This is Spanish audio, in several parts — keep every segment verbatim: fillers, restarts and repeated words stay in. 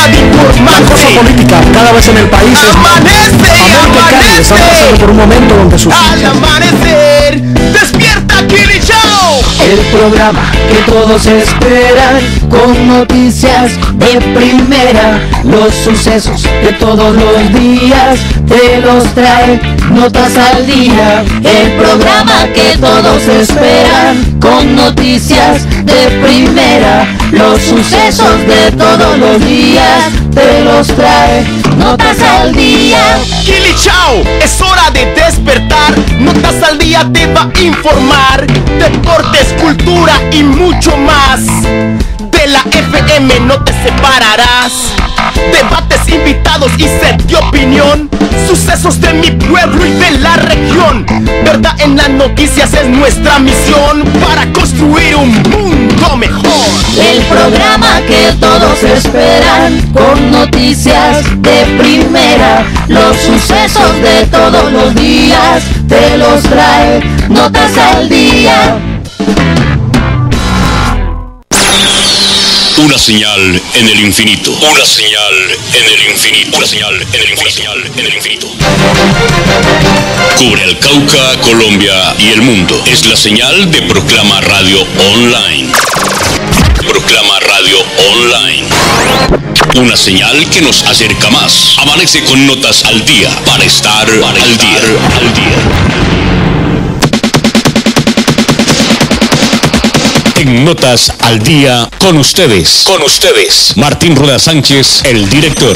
de informar. La cosa política cada vez en el país es amanece, América y Cali están pasando por un momento donde sus al amanecer, despierta Kili Show. El programa que todos esperan, con noticias de primera, los sucesos de todos los días, te los trae Notas al Día. El programa que todos esperan, con noticias de primera, los sucesos de todos los días, te los trae Notas al Día. Kili Show, es hora de despertar. Notas al Día te va a informar. Deportes, cultura y mucho más. De la F M no te separarás. Debates, invitados y set de opinión. Sucesos de mi pueblo y de la región. Verdad en las noticias es nuestra misión, para construir un mundo mejor. El programa que todos esperan, con noticias de primera, los sucesos de todos los días, te los trae Notas al Día. Una señal en el infinito. Una señal en el infinito. Una señal en el infinito. Una señal en el infinito. Cubre el Cauca, Colombia y el mundo. Es la señal de Proclama Radio Online. Proclama Radio Online. Una señal que nos acerca más. Amanece con Notas al Día para estar, para al, estar día. al día. En Notas al Día, con ustedes, con ustedes, Martín Rueda Sánchez, el director.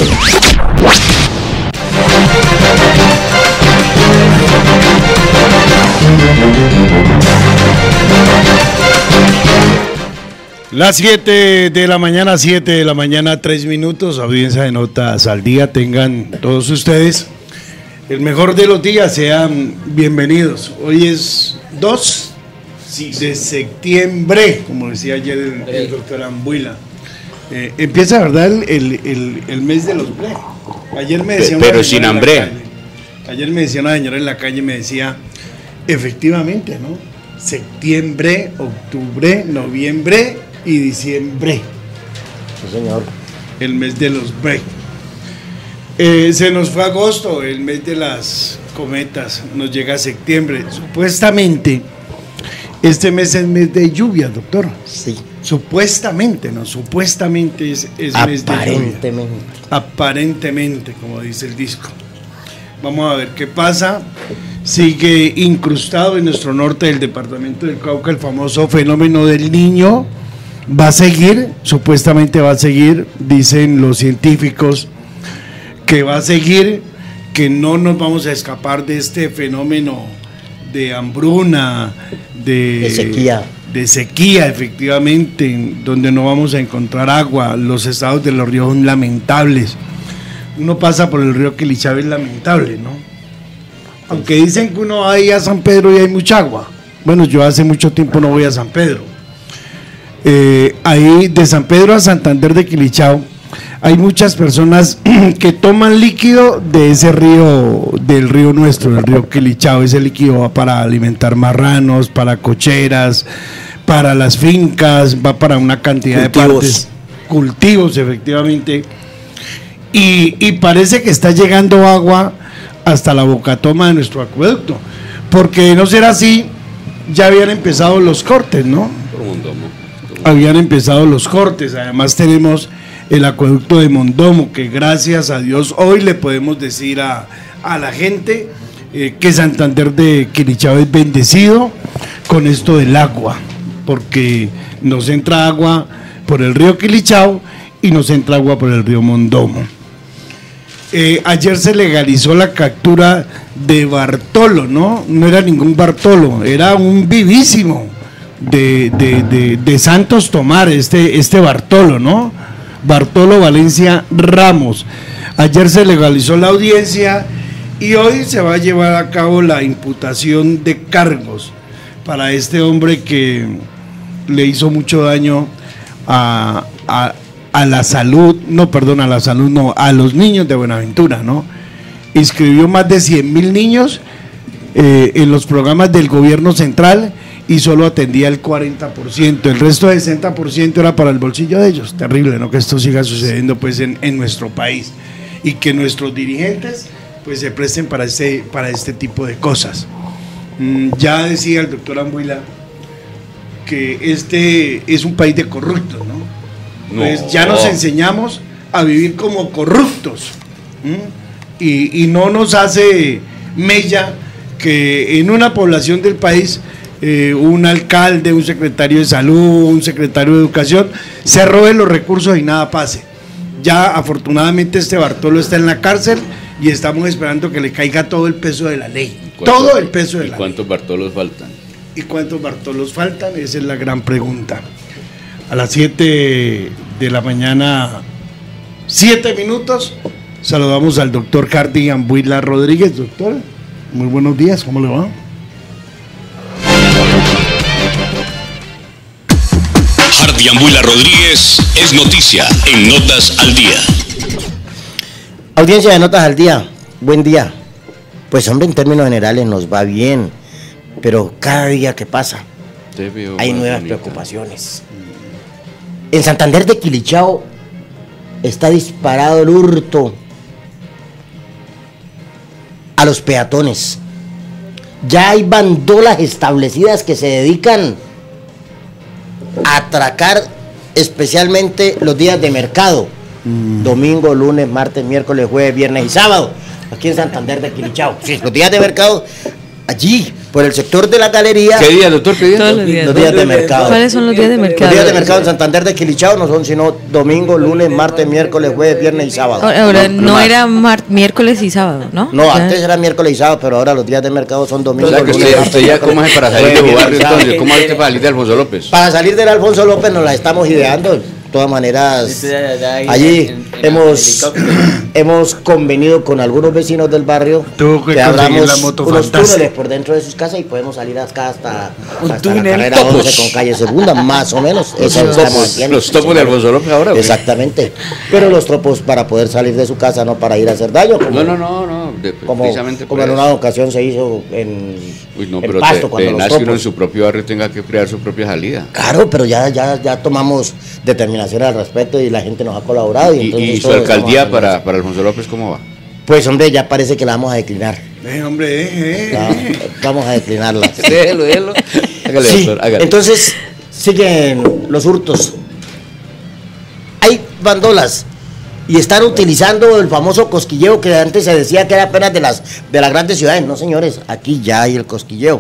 Las siete de la mañana, siete de la mañana, tres minutos, audiencia de Notas al Día, tengan todos ustedes el mejor de los días, sean bienvenidos. Hoy es dos de septiembre, como decía ayer el, el doctor Ambuila. Eh, empieza, ¿verdad? El, el, el, el mes de los bre. Ayer me decía pero sin hambre. Ayer me decía una señora en la calle, me decía, efectivamente, ¿no? Septiembre, octubre, noviembre y diciembre. Sí, señor. El mes de los bre. Eh, se nos fue agosto, el mes de las cometas, nos llega septiembre. Supuestamente este mes es mes de lluvia, doctor. Sí. Supuestamente, no, supuestamente es, es mes de lluvia. Aparentemente. Aparentemente, como dice el disco. Vamos a ver qué pasa. Sigue incrustado en nuestro norte del departamento del Cauca el famoso fenómeno del Niño. Va a seguir, supuestamente va a seguir, dicen los científicos, que va a seguir, que no nos vamos a escapar de este fenómeno de hambruna, de, de sequía. De sequía, efectivamente, donde no vamos a encontrar agua. Los estados de los ríos son lamentables. Uno pasa por el río Quilichao, es lamentable, ¿no? Aunque dicen que uno va ahí a San Pedro y hay mucha agua. Bueno, yo hace mucho tiempo no voy a San Pedro. Eh, ahí de San Pedro a Santander de Quilichao hay muchas personas que toman líquido de ese río, del río nuestro, del río Quilichao. Ese líquido va para alimentar marranos, para cocheras, para las fincas, va para una cantidad cultivos. de partes, cultivos efectivamente, y, y parece que está llegando agua hasta la bocatoma de nuestro acueducto, porque de no ser así, ya habían empezado los cortes, ¿no? Habían empezado los cortes, además tenemos el acueducto de Mondomo, que gracias a Dios hoy le podemos decir a, a la gente eh, que Santander de Quilichao es bendecido con esto del agua, porque nos entra agua por el río Quilichao y nos entra agua por el río Mondomo. Eh, ayer se legalizó la captura de Bartolo, ¿no? No era ningún Bartolo, era un vivísimo de, de, de, de Santos Tomar, este, este Bartolo, ¿no? Bartolo Valencia Ramos. Ayer se legalizó la audiencia y hoy se va a llevar a cabo la imputación de cargos para este hombre que le hizo mucho daño a, a, a la salud, no, perdón, a la salud, no, a los niños de Buenaventura, ¿no? Inscribió más de cien mil niños eh, en los programas del gobierno central y solo atendía el cuarenta por ciento, el resto del sesenta por ciento era para el bolsillo de ellos. Terrible, ¿no? Que esto siga sucediendo pues en, en nuestro país y que nuestros dirigentes pues se presten para este, para este tipo de cosas. Mm, ya decía el doctor Ambuila que este es un país de corruptos, ¿no? No. Pues ya nos enseñamos a vivir como corruptos. ¿Mm? Y, y no nos hace mella que en una población del país eh, un alcalde, un secretario de salud, un secretario de educación se roben los recursos y nada pase. Ya afortunadamente este Bartolo está en la cárcel y estamos esperando que le caiga todo el peso de la ley, todo el peso de la ley. ¿Y cuántos Bartolos faltan? ¿Y cuántos Bartolos faltan? Esa es la gran pregunta. A las siete de la mañana, siete minutos, saludamos al doctor Hardy Ambuila Rodríguez. Doctor, muy buenos días, ¿cómo le va? Hardy Ambuila Rodríguez es noticia en Notas al Día. Audiencia de Notas al Día, buen día. Pues hombre, en términos generales nos va bien, pero cada día que pasa hay nuevas bonita. preocupaciones. En Santander de Quilichao está disparado el hurto a los peatones. Ya hay bandolas establecidas que se dedican a atracar especialmente los días de mercado, mm. domingo, lunes, martes, miércoles, jueves, viernes y sábado, aquí en Santander de Quilichao. Sí, los días de mercado allí, por el sector de la galería. ¿Qué día, doctor? ¿Qué día? Todos los días. Los días de mercado. ¿Cuáles son los días de mercado? Los días de mercado en Santander de Quilichao no son sino domingo, lunes, martes, miércoles, jueves, viernes y sábado. Ahora, no, no era mar- miércoles y sábado, ¿no? No, ya. antes era miércoles y sábado, pero ahora los días de mercado son domingo, O sea, que lunes, usted, martes, usted ya, miércoles, ¿cómo hace para salir jueves, de viernes barrio y sábado. entonces? ¿Cómo hace para salir de Alfonso López? Para salir del Alfonso López nos la estamos ideando. De todas maneras, allí hemos, hemos convenido con algunos vecinos del barrio Tuvo que que abramos la moto unos fantástica. túneles por dentro de sus casas y podemos salir acá hasta, Un hasta la túnel carrera topos. once con calle Segunda, más o menos. Los Eso estamos topos, haciendo. los topos de Alfonso López ahora, güey. Exactamente. Pero los tropos para poder salir de su casa, no para ir a hacer daño. Como, No, no, no, no, de- como, precisamente como por en eso. una ocasión se hizo en, Uy, no, en pero Pasto, te, cuando te los nace que uno en tropos. su propio barrio tenga que crear su propia salida. Claro, pero ya, ya, ya tomamos determinación al respecto y la gente nos ha colaborado. Y, Y, entonces y su todos alcaldía estamos para, para Alfonso López, ¿cómo va? Pues hombre, ya parece que la vamos a declinar. Eh, hombre, eh, eh, Ya, eh. vamos a declinarla. Déjelo, déjelo. Hágale, Sí, doctor, hágale. entonces siguen los hurtos. Hay bandolas y están utilizando el famoso cosquilleo que antes se decía que era apenas de las, de las grandes ciudades. No, señores, aquí ya hay el cosquilleo.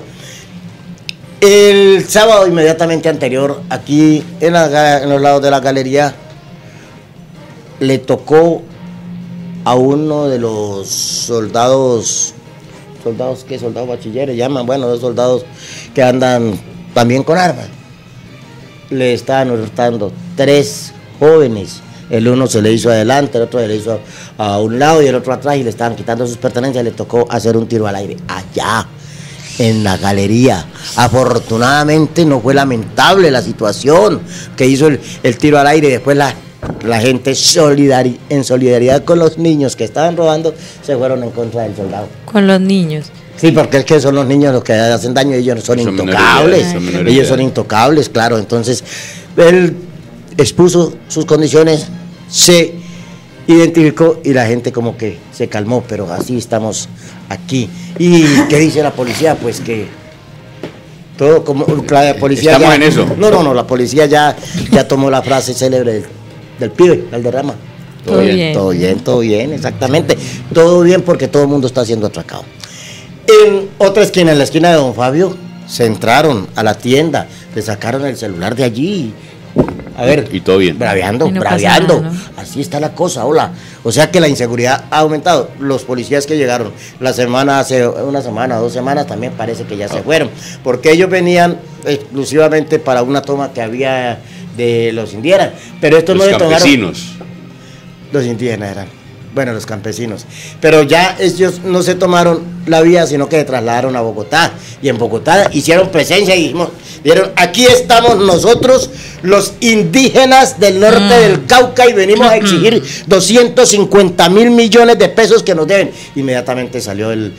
El sábado inmediatamente anterior, aquí en, la, en los lados de la galería, le tocó a uno de los soldados, soldados, ¿qué? Soldados bachilleres llaman, bueno, dos soldados que andan también con armas. Le estaban hurtando tres jóvenes. El uno se le hizo adelante, el otro se le hizo a un lado y el otro atrás y le estaban quitando sus pertenencias. Le tocó hacer un tiro al aire allá en la galería. Afortunadamente no fue lamentable la situación que hizo el, el tiro al aire y después la, la gente solidari- en solidaridad con los niños que estaban robando se fueron en contra del soldado. Con los niños. Sí, porque es que son los niños los que hacen daño, ellos son, Son menores de intocables, edad, son menores de ellos edad. son intocables, claro. Entonces, él expuso sus condiciones, se identificó y la gente como que se calmó, pero así estamos aquí. ¿Y qué dice la policía? Pues que todo como la policía Estamos ya- en eso. No, no, no, la policía ya, ya tomó la frase célebre del, del pibe, el derrama. Todo bien. Todo bien, todo bien, exactamente. Todo bien porque todo el mundo está siendo atracado. En otra esquina, en la esquina de Don Fabio, se entraron a la tienda, le sacaron el celular de allí. A ver, Y todo bien. braveando, Y no pasa braveando. nada, ¿no? Así está la cosa, hola. O sea que la inseguridad ha aumentado. Los policías que llegaron la semana, hace una semana, dos semanas, también parece que ya se fueron. Porque ellos venían exclusivamente para una toma que había de los indígenas. Pero estos Los no le tomaron. campesinos. Los indígenas eran, bueno, los campesinos. Pero ya ellos no se tomaron la vía, sino que se trasladaron a Bogotá. Y en Bogotá hicieron presencia y dijimos, dijeron, aquí estamos nosotros, los indígenas del norte Mm. del Cauca, y venimos a exigir doscientos cincuenta mil millones de pesos que nos deben. Inmediatamente salió el,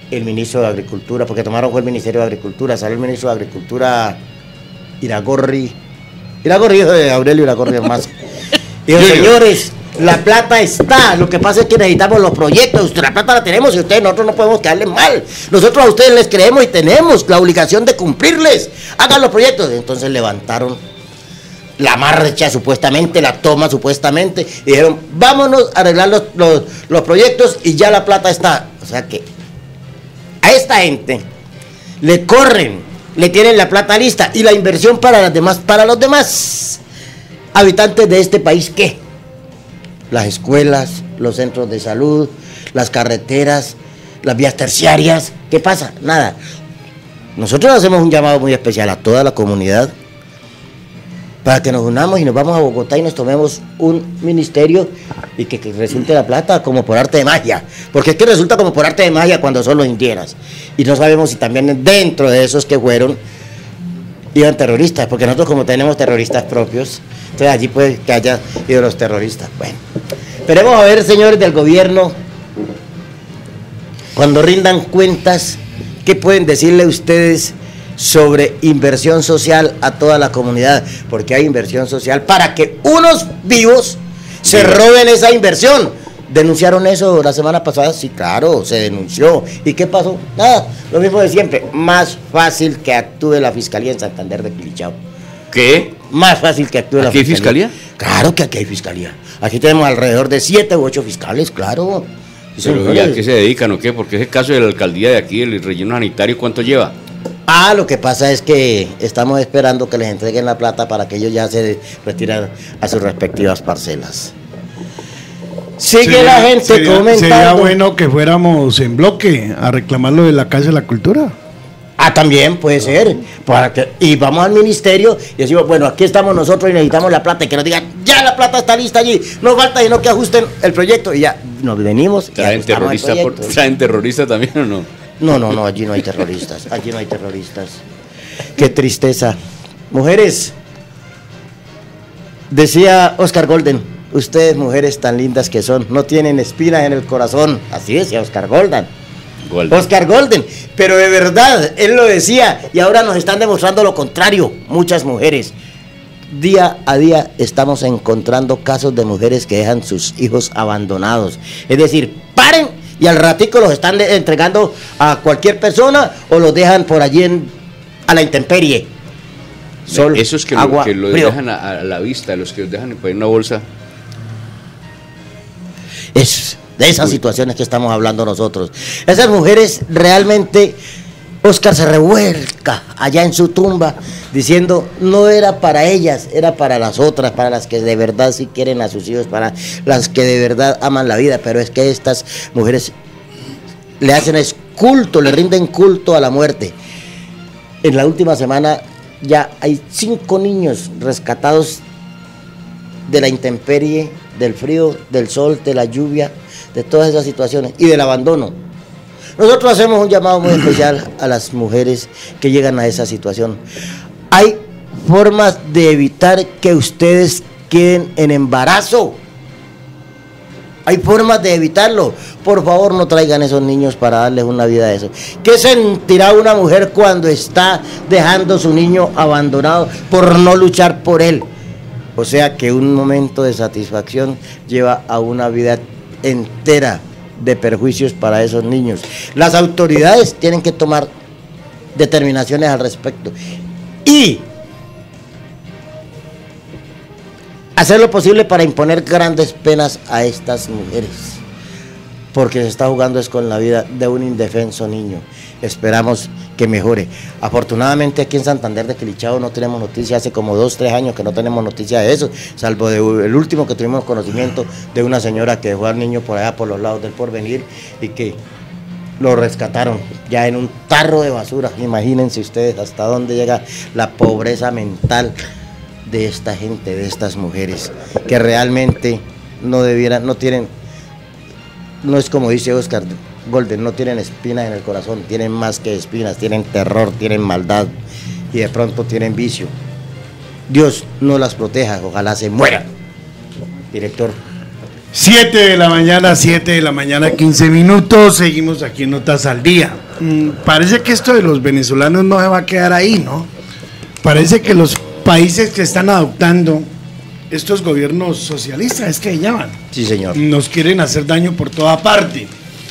el ministro de Agricultura, porque tomaron fue el Ministerio de Agricultura, salió el ministro de Agricultura Iragorri, Iragorri, hijo de Aurelio Iragorri más. Y los señores, la plata está, lo que pasa es que necesitamos los proyectos, la plata la tenemos y ustedes, nosotros no podemos quedarles mal, nosotros a ustedes les creemos y tenemos la obligación de cumplirles, hagan los proyectos. Entonces levantaron la marcha supuestamente, la toma supuestamente, y dijeron, vámonos a arreglar los, los, los proyectos y ya la plata está. O sea que a esta gente le corren, le tienen la plata lista y la inversión para las demás, para los demás habitantes de este país, ¿qué? Las escuelas, los centros de salud, las carreteras, las vías terciarias, ¿qué pasa? Nada. Nosotros hacemos un llamado muy especial a toda la comunidad para que nos unamos y nos vamos a Bogotá y nos tomemos un ministerio y que, que resulte la plata como por arte de magia, porque es que resulta como por arte de magia cuando son los indígenas y no sabemos si también dentro de esos que fueron iban terroristas, porque nosotros como tenemos terroristas propios, entonces allí puede que haya ido los terroristas. Bueno, esperemos a ver, señores del gobierno, cuando rindan cuentas, ¿qué pueden decirle ustedes sobre inversión social a toda la comunidad? Porque hay inversión social para que unos vivos se roben esa inversión. ¿Denunciaron eso la semana pasada? Sí, claro, se denunció. ¿Y qué pasó? Nada, lo mismo de siempre. Más fácil que actúe la Fiscalía en Santander de Quilichao. ¿Qué? Más fácil que actúe la ¿Aquí hay Fiscalía. fiscalía? Claro que aquí hay Fiscalía. Aquí tenemos alrededor de siete u ocho fiscales, claro. Pero ¿y a qué se dedican o qué? Porque ese caso de la alcaldía de aquí, el relleno sanitario, ¿cuánto lleva? Ah, lo que pasa es que estamos esperando que les entreguen la plata para que ellos ya se retiren a sus respectivas parcelas. Sigue Sería- la gente sería- comentando. Sería bueno que fuéramos en bloque a reclamar lo de la Casa de la Cultura. Ah, también puede ser. Para que, y vamos al ministerio y decimos, bueno, aquí estamos nosotros y necesitamos la plata. Y que nos digan, ya la plata está lista allí. No falta sino que ajusten el proyecto. Y ya nos venimos y ¿Traen ajustamos el terrorista, por, proyecto. ¿Traen terrorista también o no? No, no, no, allí no hay terroristas. Allí no hay terroristas. Qué tristeza. Mujeres, decía Oscar Golden, ustedes mujeres tan lindas que son, no tienen espinas en el corazón. Así decía Oscar Golden. Golden. Oscar Golden, pero de verdad, él lo decía y ahora nos están demostrando lo contrario, muchas mujeres. Día a día estamos encontrando casos de mujeres que dejan sus hijos abandonados. Es decir, paren y al ratico los están de- entregando a cualquier persona o los dejan por allí en, a la intemperie. Sol, Esos que, agua, lo, que los frío. dejan a, a la vista, los que los dejan en una bolsa. Es de esas Uy. situaciones que estamos hablando nosotros. Esas mujeres realmente, Oscar se revuelca allá en su tumba diciendo, no era para ellas, era para las otras, para las que de verdad sí quieren a sus hijos, para las que de verdad aman la vida, pero es que estas mujeres le hacen es culto, le rinden culto a la muerte. En la última semana ya hay cinco niños rescatados de la intemperie, del frío, del sol, de la lluvia, de todas esas situaciones y del abandono. Nosotros hacemos un llamado muy especial a las mujeres que llegan a esa situación. Hay formas de evitar que ustedes queden en embarazo. Hay formas de evitarlo. Por favor, no traigan esos niños para darles una vida de eso. ¿Qué sentirá una mujer cuando está dejando su niño abandonado por no luchar por él? O sea que un momento de satisfacción lleva a una vida entera de perjuicios para esos niños. Las autoridades tienen que tomar determinaciones al respecto y hacer lo posible para imponer grandes penas a estas mujeres, porque se está jugando es con la vida de un indefenso niño. Esperamos que mejore. Afortunadamente aquí en Santander de Quilichao no tenemos noticia, hace como dos, tres años que no tenemos noticia de eso, salvo de el último que tuvimos conocimiento de una señora que dejó al niño por allá por los lados del Porvenir y que lo rescataron ya en un tarro de basura. Imagínense ustedes hasta dónde llega la pobreza mental de esta gente, de estas mujeres, que realmente no debieran, no tienen, no es como dice Oscar Golden, no tienen espinas en el corazón, tienen más que espinas, tienen terror, tienen maldad y de pronto tienen vicio. Dios no las proteja, ojalá se mueran. Director. siete de la mañana, siete de la mañana, quince minutos. Seguimos aquí en Notas al Día. Mm, parece que esto de los venezolanos no se va a quedar ahí, ¿no? Parece que los países que están adoptando estos gobiernos socialistas, es que se llaman, Sí, señor. nos quieren hacer daño por toda parte.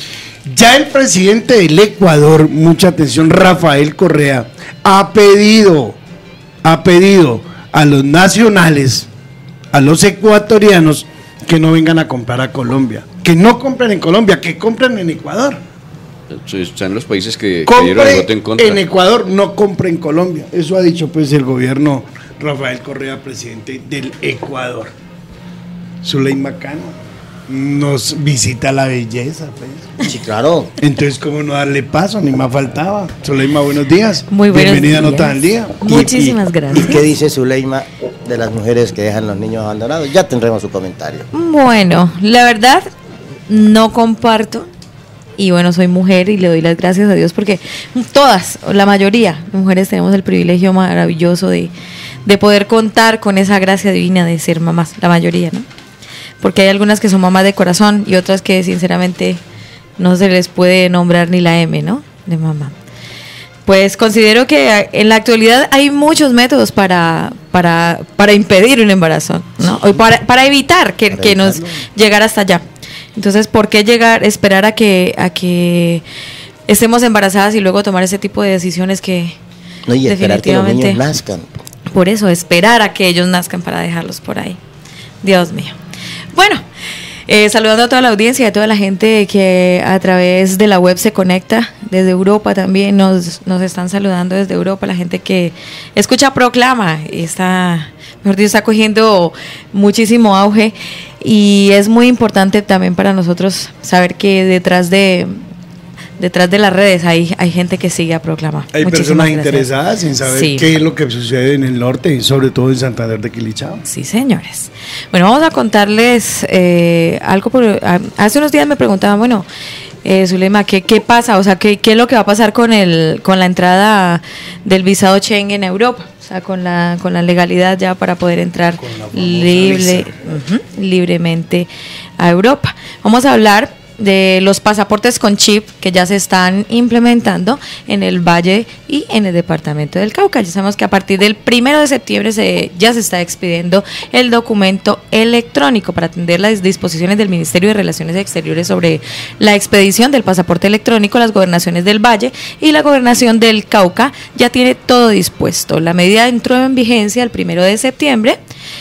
Ya el presidente del Ecuador, mucha atención, Rafael Correa, ha pedido, ha pedido a los nacionales, a los ecuatorianos, que no vengan a comprar a Colombia, que no compren en Colombia, que compren en Ecuador. Están los países que, que dieron el Compre voto en contra. en Ecuador, no compre en Colombia. Eso ha dicho pues el gobierno Rafael Correa, presidente del Ecuador. Zuleima Cano nos visita la belleza, pues. Sí, claro. Entonces, ¿cómo no darle paso? Ni más faltaba. Zuleima, buenos días. Muy buenos Bienvenida días. a Notas al Día. Muchísimas ¿Y gracias. qué dice Zuleima de las mujeres que dejan los niños abandonados? Ya tendremos su comentario. Bueno, la verdad, no comparto. Y bueno, soy mujer y le doy las gracias a Dios porque todas, o la mayoría de mujeres tenemos el privilegio maravilloso de, de poder contar con esa gracia divina de ser mamás, la mayoría, ¿no? Porque hay algunas que son mamás de corazón y otras que sinceramente no se les puede nombrar ni la M, ¿no? De mamá. Pues considero que en la actualidad hay muchos métodos para, para, para impedir un embarazo, ¿no? O para, para evitar que, Para que nos evitarlo. llegara hasta allá. Entonces, ¿por qué llegar, esperar a que, a que estemos embarazadas y luego tomar ese tipo de decisiones que No, y esperar que los definitivamente, niños nazcan. por eso, esperar a que ellos nazcan para dejarlos por ahí? Dios mío. Bueno, eh, saludando a toda la audiencia y a toda la gente que a través de la web se conecta, desde Europa también nos, nos están saludando desde Europa, la gente que escucha Proclama, está, mejor dicho, está cogiendo muchísimo auge y es muy importante también para nosotros saber que detrás de detrás de las redes hay, hay gente que sigue a Proclama. Hay Muchísimas personas gracias. interesadas en saber Sí. qué es lo que sucede en el norte y sobre todo en Santander de Quilichao. Sí, señores. Bueno, vamos a contarles eh, algo. Por, a- hace unos días me preguntaban, bueno, eh, Zuleima, ¿qué, ¿qué pasa? O sea, ¿qué, ¿qué es lo que va a pasar con el con la entrada del visado Schengen en Europa? O sea, con la, con la legalidad ya para poder entrar Con la famosa libre, ujú, libremente a Europa. Vamos a hablar de los pasaportes con chip que ya se están implementando en el Valle y en el departamento del Cauca. Ya sabemos que a partir del primero de septiembre se, ya se está expidiendo el documento electrónico para atender las disposiciones del Ministerio de Relaciones Exteriores sobre la expedición del pasaporte electrónico. Las gobernaciones del Valle y la gobernación del Cauca ya tiene todo dispuesto. La medida entró en vigencia el primero de septiembre.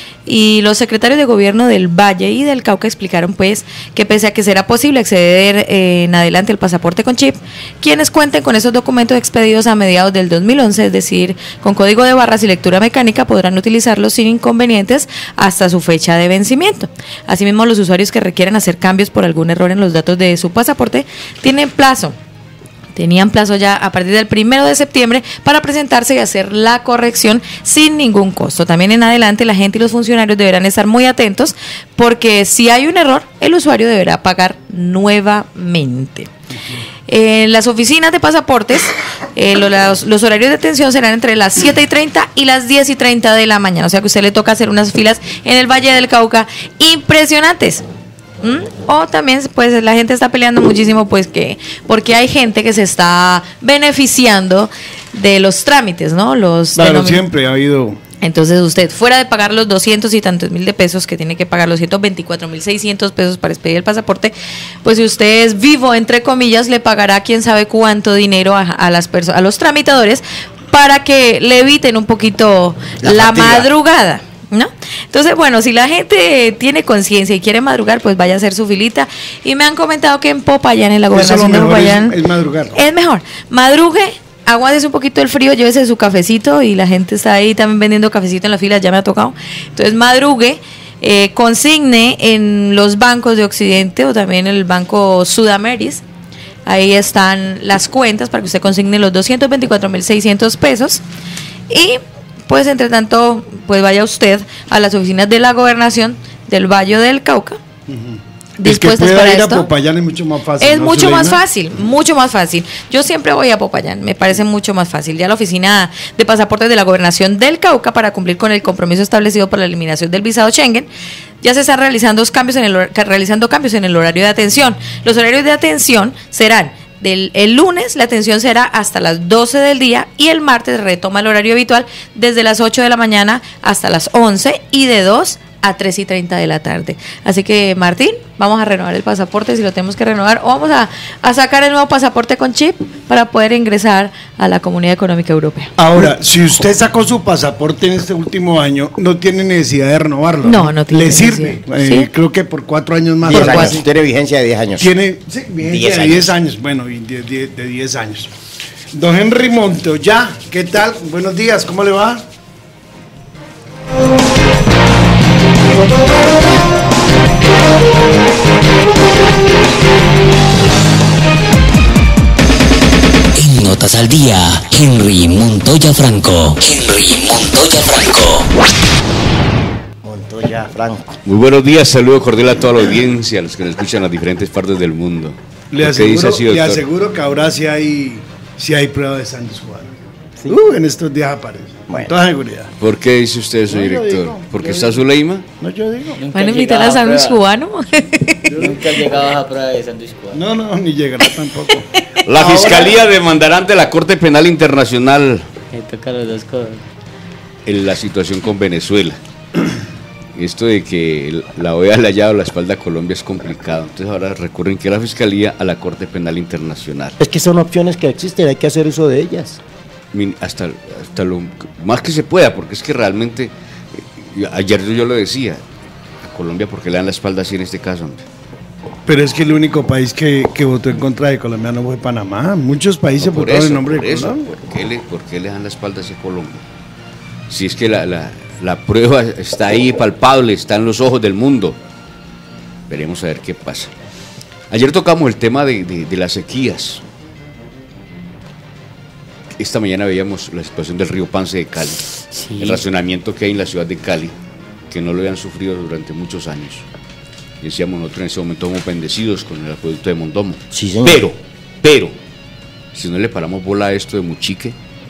Y los secretarios de gobierno del Valle y del Cauca explicaron pues que pese a que será posible acceder eh, en adelante al pasaporte con chip, quienes cuenten con esos documentos expedidos a mediados del dos mil once, es decir, con código de barras y lectura mecánica, podrán utilizarlos sin inconvenientes hasta su fecha de vencimiento. Asimismo, los usuarios que requieran hacer cambios por algún error en los datos de su pasaporte tienen plazo. Tenían plazo ya a partir del primero de septiembre para presentarse y hacer la corrección sin ningún costo. También en adelante la gente y los funcionarios deberán estar muy atentos porque si hay un error, el usuario deberá pagar nuevamente. En las oficinas de pasaportes, eh, lo- los, los horarios de atención serán entre las siete y treinta y las diez y treinta de la mañana. O sea que a usted le toca hacer unas filas en el Valle del Cauca impresionantes. ¿Mm? O también pues la gente está peleando muchísimo pues que porque hay gente que se está beneficiando de los trámites, ¿no? Los Claro, denomin- siempre ha habido. Entonces usted fuera de pagar los doscientos y tantos mil de pesos que tiene que pagar, los ciento veinticuatro mil seiscientos pesos para expedir el pasaporte, pues si usted es vivo, entre comillas, le pagará quién sabe cuánto dinero a, a las perso- a los tramitadores para que le eviten un poquito La la, fatiga. madrugada, ¿no? Entonces, bueno, si la gente tiene conciencia y quiere madrugar, pues vaya a hacer su filita. Y me han comentado que en Popayán, en la Eso lo gobernación de mejor Popayán, es, es madrugar. es mejor. Madrugue, aguántese un poquito el frío, llévese su cafecito y la gente está ahí también vendiendo cafecito en la fila, ya me ha tocado. Entonces madrugue, eh, consigne en los bancos de Occidente o también en el Banco Sudameris. Ahí están las cuentas para que usted consigne los doscientos veinticuatro mil seiscientos pesos. Y pues entre tanto, pues vaya usted a las oficinas de la gobernación del Valle del Cauca. El que Dispuestas pueda para ir a esto. Popayán es mucho más fácil. Es ¿no, mucho más Zuleima? fácil, mucho más fácil. Yo siempre voy a Popayán, me parece mucho más fácil. Ya la oficina de pasaportes de la gobernación del Cauca, para cumplir con el compromiso establecido por la eliminación del visado Schengen, ya se están realizando cambios en el hor- realizando cambios en el horario de atención. Los horarios de atención serán del el lunes, la atención será hasta las doce del día y el martes retoma el horario habitual desde las ocho de la mañana hasta las once y de dos a tres y treinta de la tarde. Así que, Martín, vamos a renovar el pasaporte si lo tenemos que renovar, o vamos a, a sacar el nuevo pasaporte con chip para poder ingresar a la Comunidad Económica Europea. Ahora, si usted sacó su pasaporte en este último año, no tiene necesidad de renovarlo. No, no tiene Le necesidad. sirve. Eh, ¿Sí? Creo que por cuatro años más. diez Algo años, así. tiene vigencia de diez años. Tiene sí, vigencia diez de diez años. Bueno, y de, de, de diez años. Don Henry Montoya, ¿qué tal? Buenos días, ¿cómo le va? En Notas al Día, Henry Montoya Franco. Henry Montoya Franco. Montoya Franco. Muy buenos días, saludo cordial a toda la audiencia, a los que nos escuchan en las diferentes partes del mundo. Le ¿Por qué dice aseguro, así, le doctor? aseguro que ahora sí hay, sí hay prueba de Santos Juan. Uh, en estos días aparece. Bueno. Con toda seguridad. ¿Por qué dice usted eso, No, yo director? digo, ¿Porque yo está digo. Zuleima? No, yo digo. ¿Van a invitar a San Luis Cubano? Nunca he llegado a esa prueba de sándwich cubano. No, no, ni llegará tampoco. La Ahora- Fiscalía demandará ante la Corte Penal Internacional Me toca las dos cosas. en la situación con Venezuela. Esto de que el- la O E A le haya dado la espalda a Colombia es complicado. Entonces ahora recurren que la Fiscalía a la Corte Penal Internacional. Es que son opciones que existen, hay que hacer uso de ellas. Min- Hasta, hasta lo más que se pueda, porque es que realmente, eh, ayer yo lo decía, a Colombia, ¿por qué le dan la espalda así en este caso, hombre? Pero es que el único país que, que votó en contra de Colombia no fue Panamá. Muchos países No, por votaron eso, en nombre por de eso, Colombia. ¿por qué, le, por qué le dan la espalda hacia Colombia? Si es que la, la- la prueba está ahí palpable, está en los ojos del mundo. Veremos a ver qué pasa. Ayer tocamos el tema de, de- de las sequías. Esta mañana veíamos la situación del río Pance de Cali, Sí. el racionamiento que hay en la ciudad de Cali, que no lo habían sufrido durante muchos años. Y decíamos, nosotros en ese momento somos bendecidos con el acueducto de Mondomo. Sí, señor. Pero, pero, si no le paramos bola a esto de Muchique,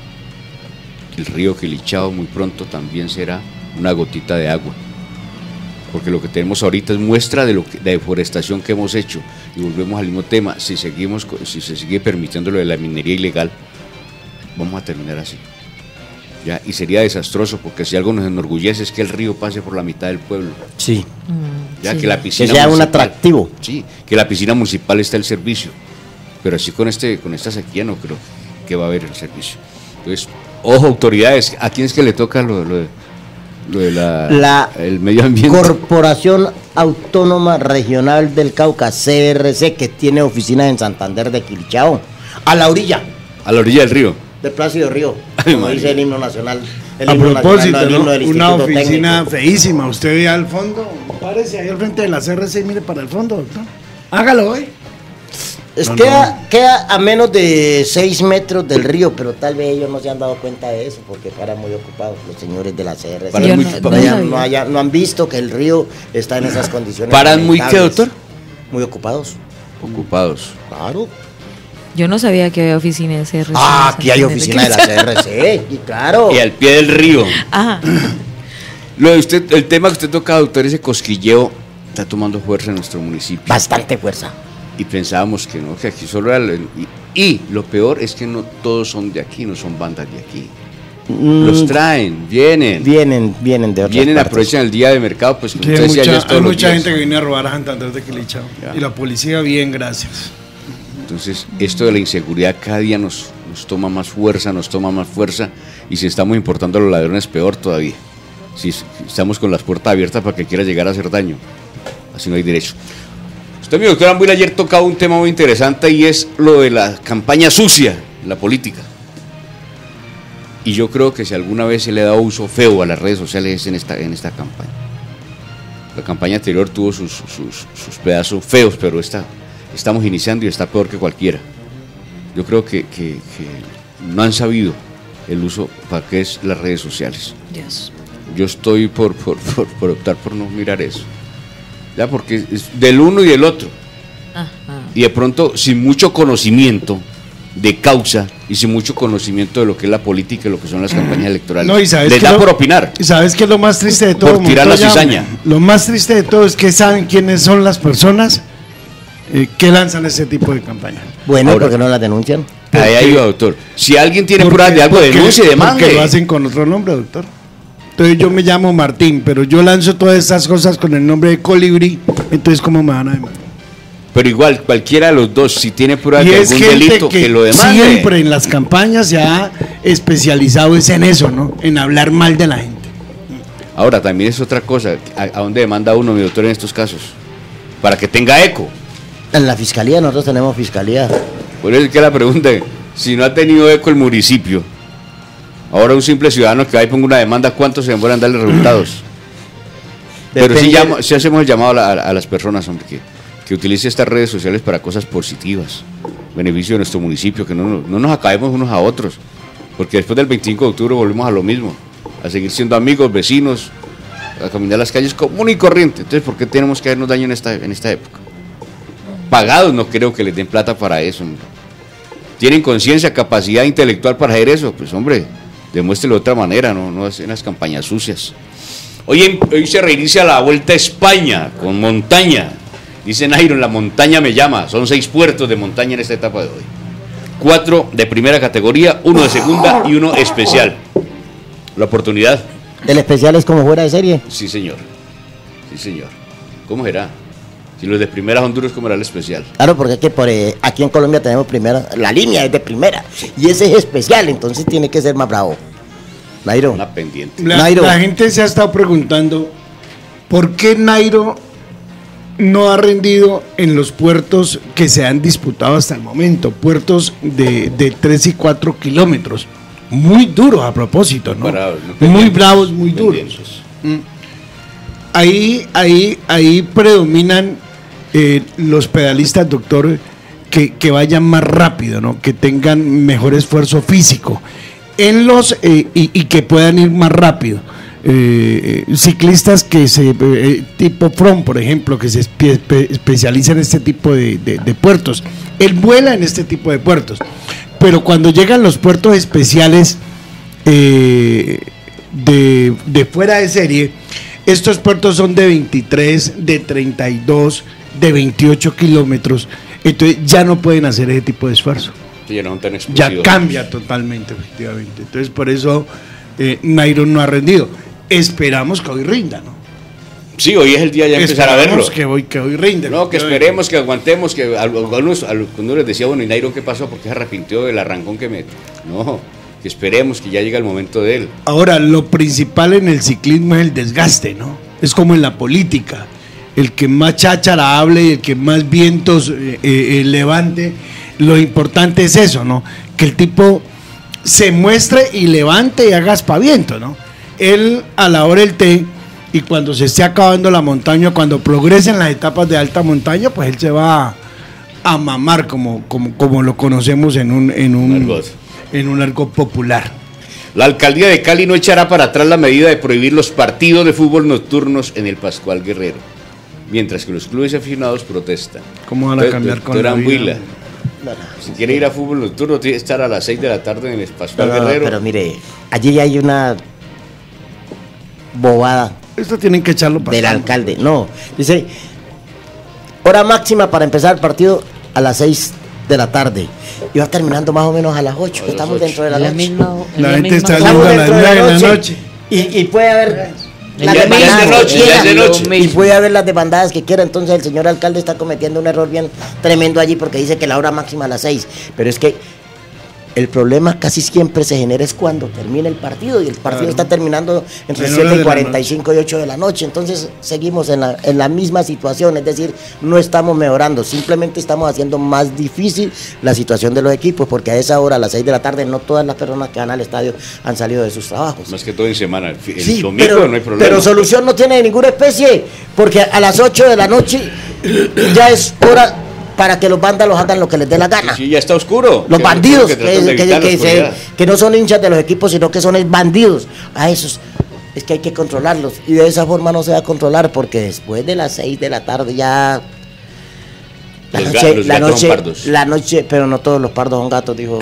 el río Quilichao muy pronto también será una gotita de agua. Porque lo que tenemos ahorita es muestra de lo que, de deforestación que hemos hecho. Y volvemos al mismo tema, si seguimos, co- si se sigue permitiendo lo de la minería ilegal, vamos a terminar así. ¿Ya? Y sería desastroso, porque si algo nos enorgullece es que el río pase por la mitad del pueblo. Sí. Ya Sí. que la Que piscina sea un municipal- atractivo. Sí, que la piscina municipal está el servicio. Pero así con este, con esta sequía no creo que va a haber el servicio. Entonces, ojo, autoridades, ¿a quién es que le toca lo, lo de, lo de la, La el medio ambiente? Corporación Autónoma Regional del Cauca, C R C, que tiene oficinas en Santander de Quilichao, a la orilla A la orilla del río. del Plácido Río, Ay, como María. dice el himno nacional. El A himno propósito, nacional, no, el ¿no? himno del Una Instituto oficina Técnico. feísima. Usted ve al fondo, párese ahí al frente de la C R C y mire para el fondo, doctor. Hágalo hoy. Es, No, queda, queda a menos de seis metros del río, pero tal vez ellos no se han dado cuenta de eso, porque paran muy ocupados los señores de la C R C. Paran Yo muy- no- no, no hayan- sabía. no hayan- no han visto que el río está en esas condiciones. ¿Paran muy qué, lamentables. doctor? Muy ocupados. Ocupados. Claro. Yo no sabía que había oficina de C R C. Ah, en aquí hay Santander. oficina de la C R C, y claro. Y al pie del río. Ah, Lo de usted, el tema que usted toca, doctor, ese cosquilleo está tomando fuerza en nuestro municipio. Bastante fuerza. Y pensábamos que no, que aquí solo era... el- Y, y lo peor es que no todos son de aquí, no son bandas de aquí. Los Mm, traen, vienen. Vienen, vienen de otras Vienen, partes. aprovechan el día de mercado, pues como Sí, usted hay decía, ya mucha, es todos hay los mucha días. gente que viene a robar a Santander de Quilichao. Ya. Y la policía, bien, gracias. Entonces, esto de la inseguridad cada día nos, nos toma más fuerza, nos toma más fuerza, y si estamos importando a los ladrones, peor todavía. Si s- estamos con las puertas abiertas para que quiera llegar a hacer daño, así no hay derecho. Usted, mi doctor Ambuil, ayer tocaba un tema muy interesante y es lo de la campaña sucia en la política. Y yo creo que si alguna vez se le ha dado uso feo a las redes sociales es en esta, en esta campaña. La campaña anterior tuvo sus, sus, sus pedazos feos, pero esta, estamos iniciando y está peor que cualquiera. Yo creo que, que- que no han sabido el uso para qué es las redes sociales. Dios. Yo estoy por, por, por- por optar por no mirar eso. Ya, porque es del uno y del otro. Ajá. Y de pronto, sin mucho conocimiento, de causa y sin mucho conocimiento de lo que es la política y lo que son las campañas electorales. No, y sabes Les que da lo- por opinar. ¿Y sabes qué es lo más triste de todo? Por tirar la Montoya? cizaña. Lo más triste de todo es que saben quiénes son las personas eh, que lanzan ese tipo de campaña. Bueno, Ahora- ¿por qué no la denuncian? Ahí hay doctor. Si alguien tiene Porque- pruebas de algo, porque- denuncie y Porque demande. lo hacen con otro nombre, doctor. Entonces yo me llamo Martín, pero yo lanzo todas estas cosas con el nombre de Colibrí, entonces ¿cómo me van a demandar? Pero igual, cualquiera de los dos, si tiene pruebas Y de es algún gente delito, que, que lo demande. siempre en las campañas se ha especializado es en eso, ¿no? En hablar mal de la gente. Ahora, también es otra cosa. ¿A, a dónde demanda uno, mi doctor, en estos casos? Para que tenga eco. En la fiscalía, nosotros tenemos fiscalía. Por eso es que la pregunta es, si no ha tenido eco el municipio, ahora un simple ciudadano que va y ponga una demanda, ¿cuánto se demoran darle resultados? Pero sí, Depende- llamo- sí hacemos el llamado a, la- a las personas, hombre, que, que utilicen estas redes sociales para cosas positivas, beneficio de nuestro municipio, que no, nos- no nos acabemos unos a otros, porque después del veinticinco de octubre volvemos a lo mismo, a seguir siendo amigos, vecinos, a caminar las calles común y corriente. Entonces, ¿por qué tenemos que hacernos daño en esta, en esta época? Pagados no creo que les den plata para eso, hombre. ¿Tienen conciencia, capacidad intelectual para hacer eso? Pues hombre, demuéstrelo de otra manera, no, no hacen las campañas sucias. Hoy, en- hoy se reinicia la Vuelta a España con montaña. Dice Nairo, la montaña me llama. Son seis puertos de montaña en esta etapa de hoy. Cuatro de primera categoría, uno de segunda y uno especial. La oportunidad, El especial es como fuera de serie. sí señor. Sí señor. ¿Cómo será? Si los de primera son duros, ¿cómo era el especial? Claro, porque es que por, eh, aquí en Colombia tenemos primera, la línea es de primera. Y ese es especial, entonces tiene que ser más bravo. Nairo. Una pendiente. La, Nairo. la gente se ha estado preguntando por qué Nairo no ha rendido en los puertos que se han disputado hasta el momento, puertos de, de tres y cuatro kilómetros. Muy duros a propósito, ¿no? Bravos, no muy pendientes, bravos, muy duros. pendientes. Mm. Ahí, ahí, ahí predominan eh, los pedalistas, doctor, que, que vayan más rápido, ¿no? Que tengan mejor esfuerzo físico en los eh, y, y que puedan ir más rápido. Eh, eh, ciclistas que se eh, tipo From, por ejemplo, que se espe- espe- especializa en este tipo de, de- de puertos. Él vuela en este tipo de puertos, pero cuando llegan los puertos especiales eh, de, de fuera de serie, estos puertos son de veintitrés, de treinta y dos, de veintiocho kilómetros, entonces ya no pueden hacer ese tipo de esfuerzo. Sí, ya no son tan Ya explosivos. cambia totalmente, efectivamente. Entonces, por eso eh, Nairo no ha rendido. Esperamos que hoy rinda, ¿no? Sí, hoy es el día de empezar a verlo. Esperamos que hoy, que hoy rinde. No, que hoy- esperemos, que aguantemos, que algunos, algunos les decía, bueno, ¿y Nairo qué pasó? ¿Por qué se arrepintió del arrancón que metió? No, que esperemos que ya llegue el momento de él. Ahora, lo principal en el ciclismo es el desgaste, ¿no? Es como en la política. El que más cháchara hable y el que más vientos eh, eh, levante, lo importante es eso, ¿no? Que el tipo se muestre y levante y haga aspaviento, ¿no? Él, a la hora del té, y cuando se esté acabando la montaña, cuando progresen las etapas de alta montaña, pues él se va a, a mamar como, como, como lo conocemos en un, en un, Argot. en un argot popular. La alcaldía de Cali no echará para atrás la medida de prohibir los partidos de fútbol nocturnos en el Pascual Guerrero, mientras que los clubes aficionados protestan. ¿Cómo van a cambiar con la Doctora vida? Ambuila, si quiere ir a fútbol nocturno, tiene que estar a las seis de la tarde en el Pascual No, no, Guerrero. pero mire, allí hay una bobada Esto tienen que echarlo para del acá. alcalde. No, dice, hora máxima para empezar el partido a las seis de la tarde. Y va terminando más o menos a las ocho. A las Estamos ocho. dentro de la, En la noche. misma, en La la gente misma- está Estamos saliendo a las dentro de nueve la de la noche. noche. Y, y puede haber Ya- las ya es de demandadas noche, que ya es de quieran. noche. Y puede haber las demandadas que quiera. Entonces el señor alcalde está cometiendo un error bien tremendo allí porque dice que la hora máxima a las seis. Pero es que el problema casi siempre se genera es cuando termina el partido y el partido Claro. está terminando entre En horas siete de y la cuarenta y cinco y ocho de la noche. Entonces seguimos en la, en la misma situación, es decir, no estamos mejorando, simplemente estamos haciendo más difícil la situación de los equipos porque a esa hora, a las seis de la tarde, no todas las personas que van al estadio han salido de sus trabajos. Más que todo en semana. El, el Sí, domingo pero, no hay problema. pero solución no tiene de ninguna especie, porque a las ocho de la noche ya es hora para que los vándalos hagan lo que les dé la gana. Sí, ya está oscuro. Los Que- bandidos, que que, tratan de que- evitar la que se- oscuridad. que no son hinchas de los equipos, sino que son es bandidos. A esos es que hay que controlarlos. Y de esa forma no se va a controlar, porque después de las seis de la tarde ya La Los, noche, ga- los la gatos noche, son pardos. la noche, pero no todos los pardos son gatos, dijo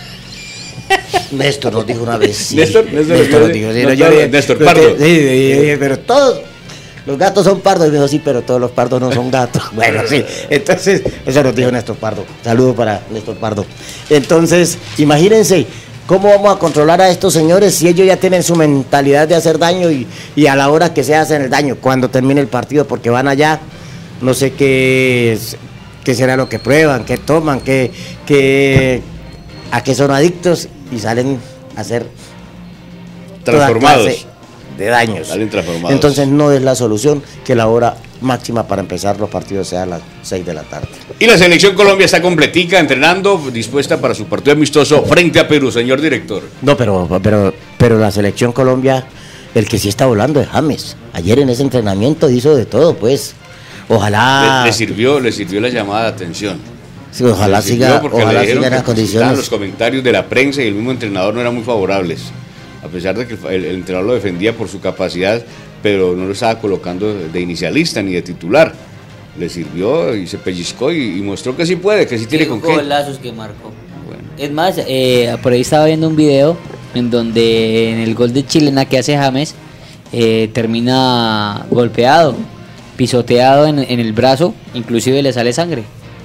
Néstor, nos dijo una vez. Sí. Néstor, Néstor, Néstor nos Néstor, dijo, sí, no, no, yo no, dije, Néstor, pero pardo. usted- sí, sí, sí, pero todos los gatos son pardos. Y dijo, sí, pero todos los pardos no son gatos. Bueno, sí. Entonces, eso nos dijo Néstor Pardo. Saludos para Néstor Pardo. Entonces, imagínense. ¿Cómo vamos a controlar a estos señores si ellos ya tienen su mentalidad de hacer daño y, y a la hora que se hacen el daño, cuando termine el partido? Porque van allá, no sé qué, es- qué será lo que prueban, qué toman, qué, qué, a qué son adictos y salen a hacer toda Transformados. clase de daños. Salen transformados. Entonces no es la solución que la hora máxima para empezar los partidos sea a las seis de la tarde. Y la selección Colombia está completica, entrenando, dispuesta para su partido amistoso frente a Perú, señor director. No, pero, pero, pero la selección Colombia, el que sí está volando es James. Ayer en ese entrenamiento hizo de todo, pues. Ojalá. Le, le sirvió, le sirvió la llamada de atención. Sí, ojalá Le sirvió siga, porque ojalá le dijeron siga en las que estaban condiciones. los comentarios de la prensa y el mismo entrenador no eran muy favorables. A pesar de que el, el- el entrenador lo defendía por su capacidad, pero no lo estaba colocando de inicialista ni de titular. Le sirvió y se pellizcó y, y mostró que sí puede, que sí tiene Qué con qué. golazos que marcó. Es más, eh, por ahí estaba viendo un video en donde en el gol de chilena que hace James eh, termina golpeado, pisoteado en, en el brazo, inclusive le sale sangre.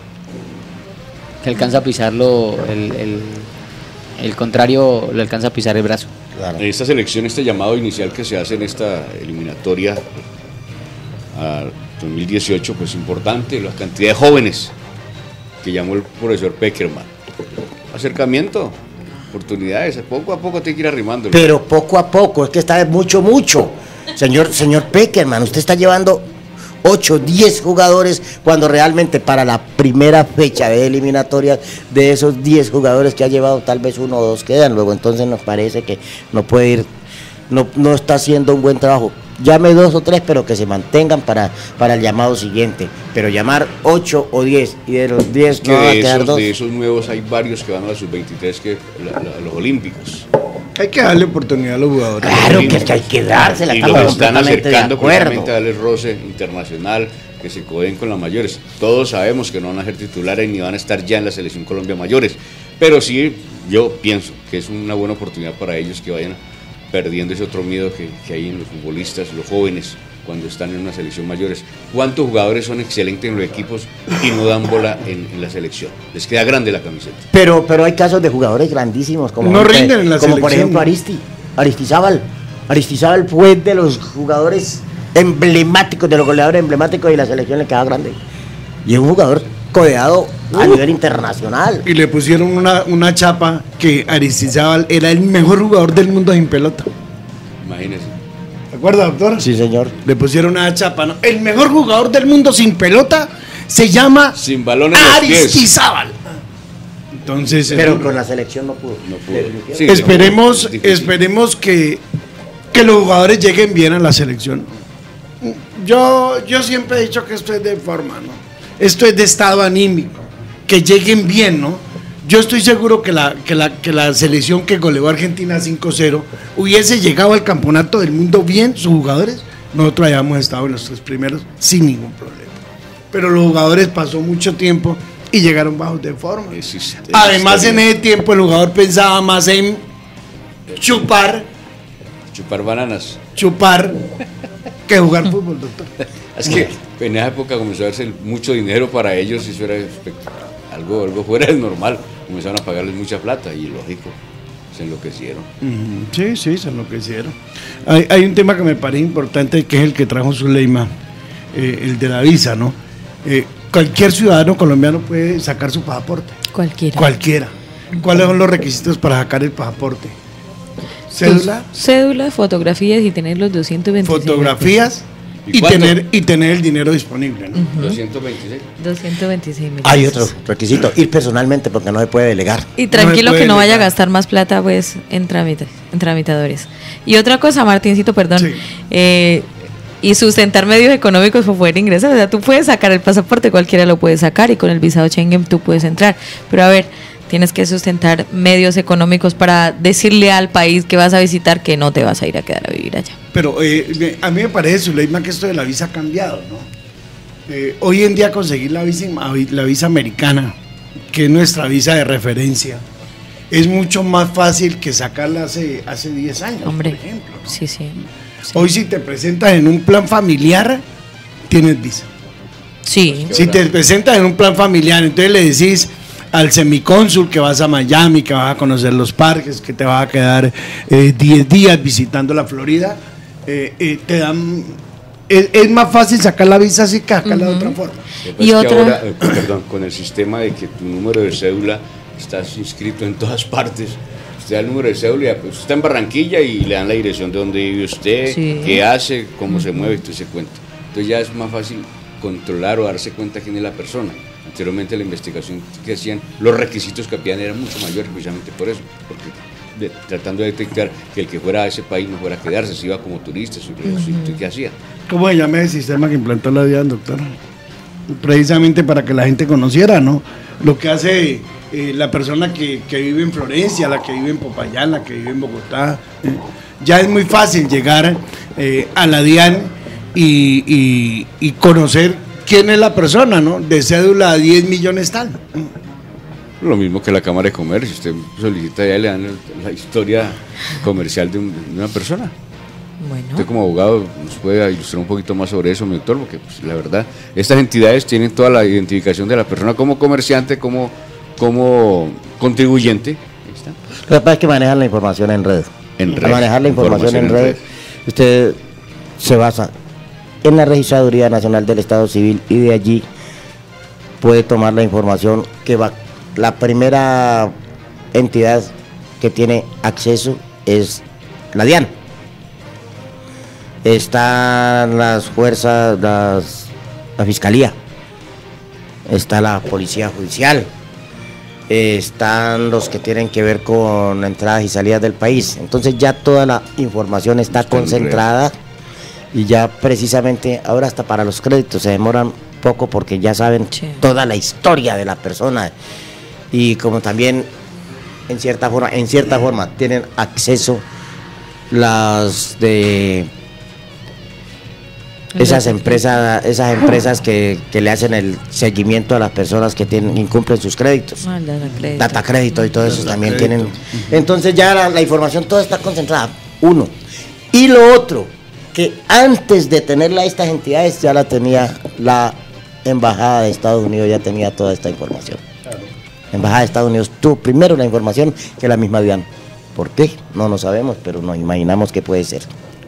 Que alcanza a pisarlo, el, el, el contrario le alcanza a pisar el brazo. En esta selección, este llamado inicial que se hace en esta eliminatoria a dos mil dieciocho, pues importante, la cantidad de jóvenes que llamó el profesor Peckerman. Acercamiento, oportunidades, poco a poco tiene que ir arrimándolo. Pero poco a poco, es que está mucho, mucho. Señor, señor Peckerman, usted está llevando ocho, diez jugadores cuando realmente para la primera fecha de eliminatoria de esos diez jugadores que ha llevado tal vez uno o dos quedan. Luego entonces nos parece que no puede ir, no, no está haciendo un buen trabajo. Llame dos o tres, pero que se mantengan para, para el llamado siguiente. Pero llamar ocho o diez y de los diez que no van a de, quedar esos, dos. de esos nuevos hay varios que van a la sub veintitrés, que la- la- los olímpicos. Hay que darle oportunidad a los jugadores. Claro que hay que dársela, Y estamos los están completamente de acercando acuerdo. precisamente a darle roce internacional, que se codeen con las mayores. Todos sabemos que no van a ser titulares ni van a estar ya en la selección Colombia mayores, pero sí yo pienso que es una buena oportunidad para ellos que vayan perdiendo ese otro miedo que, que hay en los futbolistas, los jóvenes, cuando están en una selección mayores. ¿Cuántos jugadores son excelentes en los equipos y no dan bola en, en la selección? Les queda grande la camiseta. Pero, pero hay casos de jugadores grandísimos como, No rinden en la como por selección. ejemplo Aristi, Aristizábal. Aristizábal fue de los jugadores emblemáticos, de los goleadores emblemáticos y la selección le queda grande. Y es un jugador codeado a Uh. nivel internacional. Y le pusieron una, una chapa que Aristizábal era el mejor jugador del mundo sin pelota. Imagínense. ¿De acuerdo, doctor? Sí, señor. Le pusieron una chapa, ¿no? El mejor jugador del mundo sin pelota se llama Sin balón en los pies. Aristizábal. Entonces, Pero eh, con la selección no pudo. No pudo. Le- Sí, esperemos, no, difícil. esperemos que, que los jugadores lleguen bien a la selección. Yo, yo siempre he dicho que esto es de forma, ¿no? Esto es de estado anímico, que lleguen bien, ¿no? Yo estoy seguro que la, que la, que la selección que goleó a Argentina cinco cero hubiese llegado al campeonato del mundo bien, sus jugadores, nosotros hayamos estado en los tres primeros sin ningún problema. Pero los jugadores pasó mucho tiempo y llegaron bajos de forma. Es- es- es Además, historia. en ese tiempo el jugador pensaba más en chupar, Chupar bananas. chupar, que jugar fútbol, doctor. Es que en esa época comenzó a verse mucho dinero para ellos y eso era espect- algo, algo fuera del normal. Comenzaron a pagarles mucha plata y lógico, se enloquecieron. Ujú, Sí, sí, se enloquecieron. Hay, hay un tema que me parece importante, que es el que trajo Zuleima, eh, el de la visa, ¿no? Eh, cualquier ciudadano colombiano puede sacar su pasaporte. Cualquiera. Cualquiera. ¿Cuáles son los requisitos para sacar el pasaporte? Tus Cédula, Cédulas, fotografías y tener los doscientos veintiséis. fotografías ¿Y y, cuánto? tener, y tener el dinero disponible, ¿no? doscientos veintiséis. doscientos veintiséis mil. Hay otro requisito, ir personalmente porque no se puede delegar. Y tranquilo No me que no puede vaya a negar. gastar más plata pues en trámites, en tramitadores. Y otra cosa, Martincito, perdón, Sí. eh, y sustentar medios económicos para poder ingresar. O sea, tú puedes sacar el pasaporte, cualquiera lo puede sacar y con el visado Schengen tú puedes entrar. Pero a ver, tienes que sustentar medios económicos para decirle al país que vas a visitar que no te vas a ir a quedar a vivir allá. Pero eh, me- a mí me parece, Zuleima, que esto de la visa ha cambiado, ¿no? Eh, hoy en día conseguir la visa, la visa americana, que es nuestra visa de referencia, es mucho más fácil que sacarla hace, hace diez años, Hombre, por ejemplo, ¿no? sí, sí, sí. Hoy si te presentas en un plan familiar, tienes visa. Sí. Si te presentas en un plan familiar, entonces le decís al semicónsul que vas a Miami, que vas a conocer los parques, que te vas a quedar eh, diez días visitando la Florida, eh, eh, te dan... Es, es más fácil sacar la visa así que sacarla uh-huh. de otra forma. Y es otra... que ahora, eh, perdón, con el sistema de que tu número de cédula estás inscrito en todas partes, usted da el número de cédula, pues está en Barranquilla y le dan la dirección de donde vive usted, sí. qué hace, cómo uh-huh. se mueve, y todo se cuenta. Entonces ya es más fácil controlar o darse cuenta quién es la persona. Anteriormente la investigación que hacían, los requisitos que habían eran mucho mayores precisamente por eso, porque de, tratando de detectar que el que fuera a ese país no fuera a quedarse, si iba como turista, si, uh-huh. si, ¿qué hacía? ¿Cómo se llama el sistema que implantó la DIAN, doctor? Precisamente para que la gente conociera, ¿no? Lo que hace eh, la persona que, que vive en Florencia, la que vive en Popayán, la que vive en Bogotá. Eh, ya es muy fácil llegar eh, a la DIAN y, y, y conocer quién es la persona, ¿no? De cédula diez millones tal. Lo mismo que la Cámara de Comercio, usted solicita ya le dan la historia comercial de, un, de una persona. Bueno. Usted como abogado nos puede ilustrar un poquito más sobre eso, mi doctor, porque pues, la verdad, estas entidades tienen toda la identificación de la persona como comerciante, como, como contribuyente. Ahí está. Lo que pasa es que manejan la información en red. En red. Al manejar la información, información en, red, en red, usted se basa en la Registraduría Nacional del Estado Civil y de allí puede tomar la información que va. La primera entidad que tiene acceso es la DIAN. Están las fuerzas, las, la Fiscalía, está la Policía Judicial, están los que tienen que ver con entradas y salidas del país. Entonces ya toda la información está, está concentrada y ya precisamente ahora hasta para los créditos se demoran poco porque ya saben sí. toda la historia de la persona y como también en cierta forma, en cierta forma tienen acceso las de esas empresas, esas empresas que, que le hacen el seguimiento a las personas que tienen, incumplen sus créditos, ah, data crédito, data crédito y todo eso también crédito. tienen. Entonces ya la, la información toda está concentrada. Uno. Y lo otro, que antes de tenerla estas entidades ya la tenía la Embajada de Estados Unidos, ya tenía toda esta información. Claro. La Embajada de Estados Unidos tuvo primero la información que la misma DIAN. ¿Por qué? No lo sabemos, pero nos imaginamos que puede ser.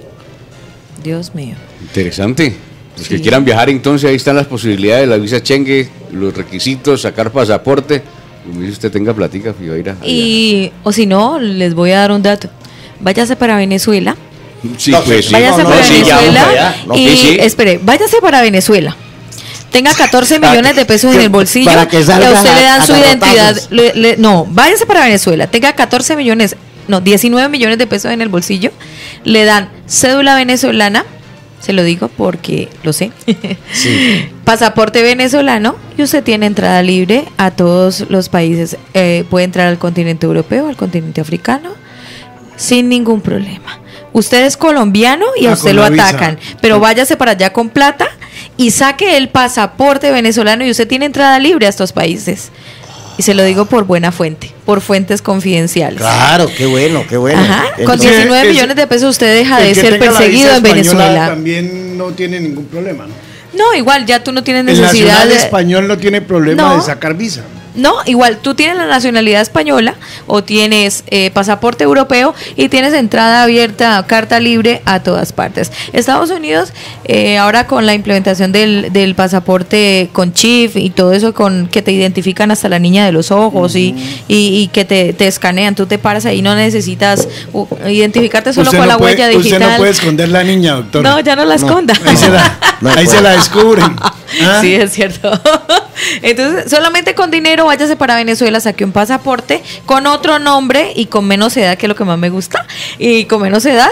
Dios mío. Interesante. Los sí. que quieran viajar, entonces ahí están las posibilidades, la visa Schengen, los requisitos, sacar pasaporte. Como dice usted, tenga platica, y va a ir a, y o si no, les voy a dar un dato. Váyase para Venezuela. Sí, no, pues sí. Váyase no, para no, Venezuela sí, no, y sí, sí. espere, váyase para Venezuela. Tenga catorce millones de pesos en el bolsillo para que y a usted a, le dan su identidad. Le, le, no, váyase para Venezuela. Tenga catorce millones, no, diecinueve millones de pesos en el bolsillo. Le dan cédula venezolana. Se lo digo porque lo sé. Sí. Pasaporte venezolano y usted tiene entrada libre a todos los países. Eh, puede entrar al continente europeo, al continente africano, sin ningún problema. Usted es colombiano y a ah, usted lo atacan, visa. Pero váyase para allá con plata y saque el pasaporte venezolano y usted tiene entrada libre a estos países. Y se lo digo por buena fuente, por fuentes confidenciales. Claro, qué bueno, qué bueno. Ajá, con diecinueve millones de pesos usted deja de ser perseguido en Venezuela. También no tiene ningún problema, ¿no? No, igual ya tú no tienes necesidad. El nacional de... español no tiene problema no. de sacar visa. No, igual tú tienes la nacionalidad española o tienes eh, pasaporte europeo y tienes entrada abierta, carta libre a todas partes. Estados Unidos, eh, ahora con la implementación del, del pasaporte con chip y todo eso, con que te identifican hasta la niña de los ojos uh-huh. y, y, y que te, te escanean, tú te paras ahí, no necesitas uh, identificarte solo usted con no la puede, huella digital. Usted no puede esconder la niña, doctor. No, ya no la esconda. No, ahí se la, no ahí se la descubren. ¿Ah? Sí, es cierto. Entonces, solamente con dinero váyase para Venezuela, saque un pasaporte con otro nombre y con menos edad, que es lo que más me gusta, y con menos edad,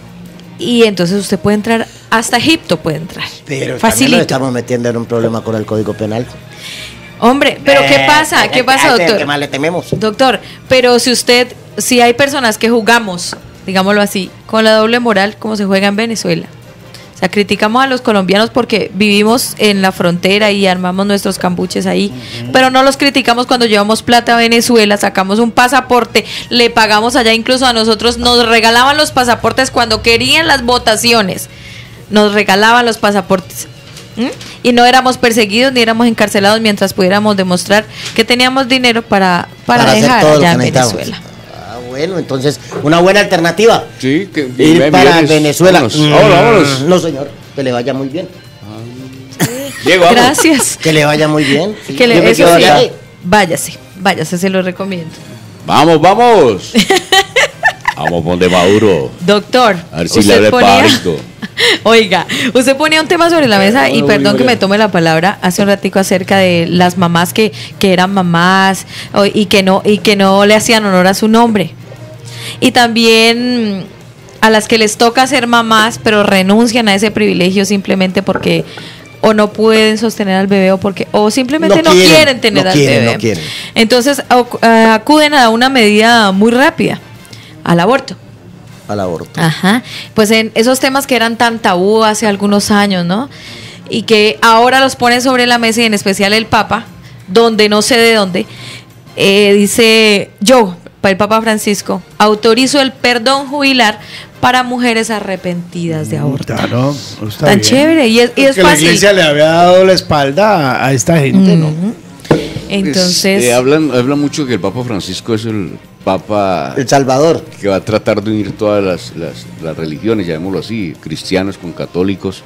y entonces usted puede entrar, hasta Egipto puede entrar. Pero también nos estamos metiendo en un problema con el Código Penal. Hombre, pero ¿qué pasa? ¿Qué pasa, doctor? ¿Qué más le tememos? Doctor, pero si usted, si hay personas que jugamos, digámoslo así, con la doble moral, como se juega en Venezuela. O sea, criticamos a los colombianos porque vivimos en la frontera y armamos nuestros cambuches ahí, uh-huh. pero no los criticamos cuando llevamos plata a Venezuela, sacamos un pasaporte, le pagamos allá, incluso a nosotros nos regalaban los pasaportes cuando querían las votaciones, nos regalaban los pasaportes. ¿Mm? Y no éramos perseguidos ni éramos encarcelados mientras pudiéramos demostrar que teníamos dinero para, para, para dejar allá en Venezuela. Ah, bueno, entonces, una buena alternativa. Sí, que ir bien, para vienes, Venezuela. Vámonos, Mm, vámonos, vámonos. No, señor, que le vaya muy bien. Llego, vamos. Gracias. Que le vaya muy bien. Sí, que le, yo me eso quedo sí, acá. váyase, váyase, se lo recomiendo. Vamos, vamos. Vamos donde Maduro. Doctor, A ver si usted le habla ponía- pasto. Oiga, usted ponía un tema sobre la mesa y No, perdón no, que no. me tome la palabra hace un ratico acerca de las mamás que, que eran mamás o- y que no y que no le hacían honor a su nombre. Y también a las que les toca ser mamás pero renuncian a ese privilegio simplemente porque o no pueden sostener al bebé o porque o simplemente no, No quieren, quieren tener no al quieren, bebé. no quieren. Entonces acu- eh, acuden a una medida muy rápida, al aborto. Al aborto. Ajá, pues en esos temas que eran tan tabú hace algunos años, ¿no? Y que ahora los ponen sobre la mesa y en especial el Papa, donde no sé de dónde, eh, dice yo, para el Papa Francisco, autorizo el perdón jubilar para mujeres arrepentidas de aborto. Claro, está Tan bien. chévere y es, y es Porque la fácil. iglesia le había dado la espalda a, a esta gente, ¿no? Ujú. Pues, Entonces, eh, hablan, hablan mucho que el Papa Francisco es el Papa El Salvador. que va a tratar de unir todas las, las, las religiones, llamémoslo así, cristianos con católicos,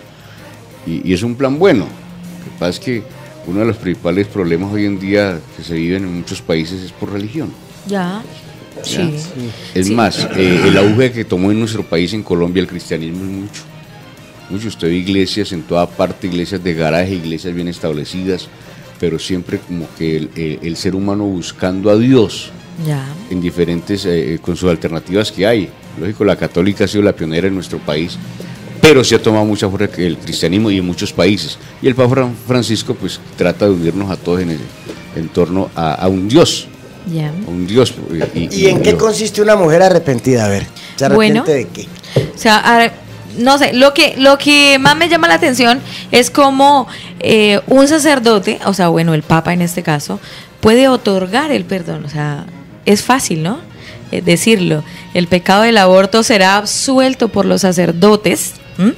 y, y es un plan bueno. Lo que pasa es que uno de los principales problemas hoy en día que se viven en muchos países es por religión. ya, sí. Es Sí. más, eh, el auge que tomó en nuestro país, en Colombia, el cristianismo es mucho. Mucho, usted ve iglesias en toda parte, iglesias de garaje, iglesias bien establecidas, pero siempre como que el, el- el ser humano buscando a Dios Ya. en diferentes, eh, con sus alternativas que hay. Lógico, la católica ha sido la pionera en nuestro país, pero se ha tomado mucha fuerza el cristianismo y en muchos países. Y el Papa Fran- Francisco pues trata de unirnos a todos en, el, en torno a, a un Dios, Ya. a un Dios. Y, ¿Y en qué lo- consiste una mujer arrepentida? A ver, ¿se arrepiente Bueno. de qué? O sea, a- no sé, lo que, lo que más me llama la atención es cómo eh, un sacerdote, o sea, bueno, el Papa en este caso, puede otorgar el perdón. O sea, es fácil, ¿no? Eh, decirlo. El pecado del aborto será absuelto por los sacerdotes ¿m?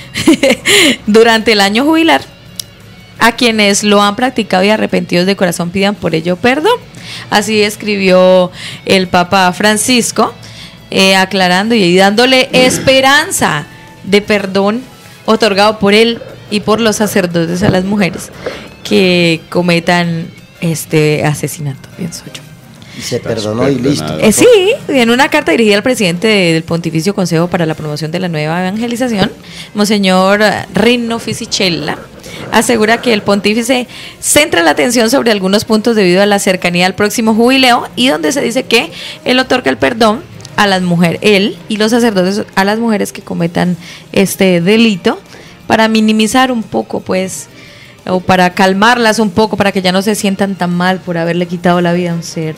durante el año jubilar. A quienes lo han practicado y arrepentidos de corazón pidan por ello perdón. Así escribió el Papa Francisco, eh, aclarando y dándole esperanza de perdón otorgado por él y por los sacerdotes a las mujeres que cometan este asesinato, pienso yo. Y se perdonó y listo. Eh, sí, en una carta dirigida al presidente de- del Pontificio Consejo para la Promoción de la Nueva Evangelización, Monseñor Rino Fisichella, asegura que el pontífice centra la atención sobre algunos puntos debido a la cercanía al próximo jubileo y donde se dice que él otorga el perdón a las mujeres, él y los sacerdotes a las mujeres que cometan este delito para minimizar un poco, pues, o para calmarlas un poco, para que ya no se sientan tan mal por haberle quitado la vida a un ser.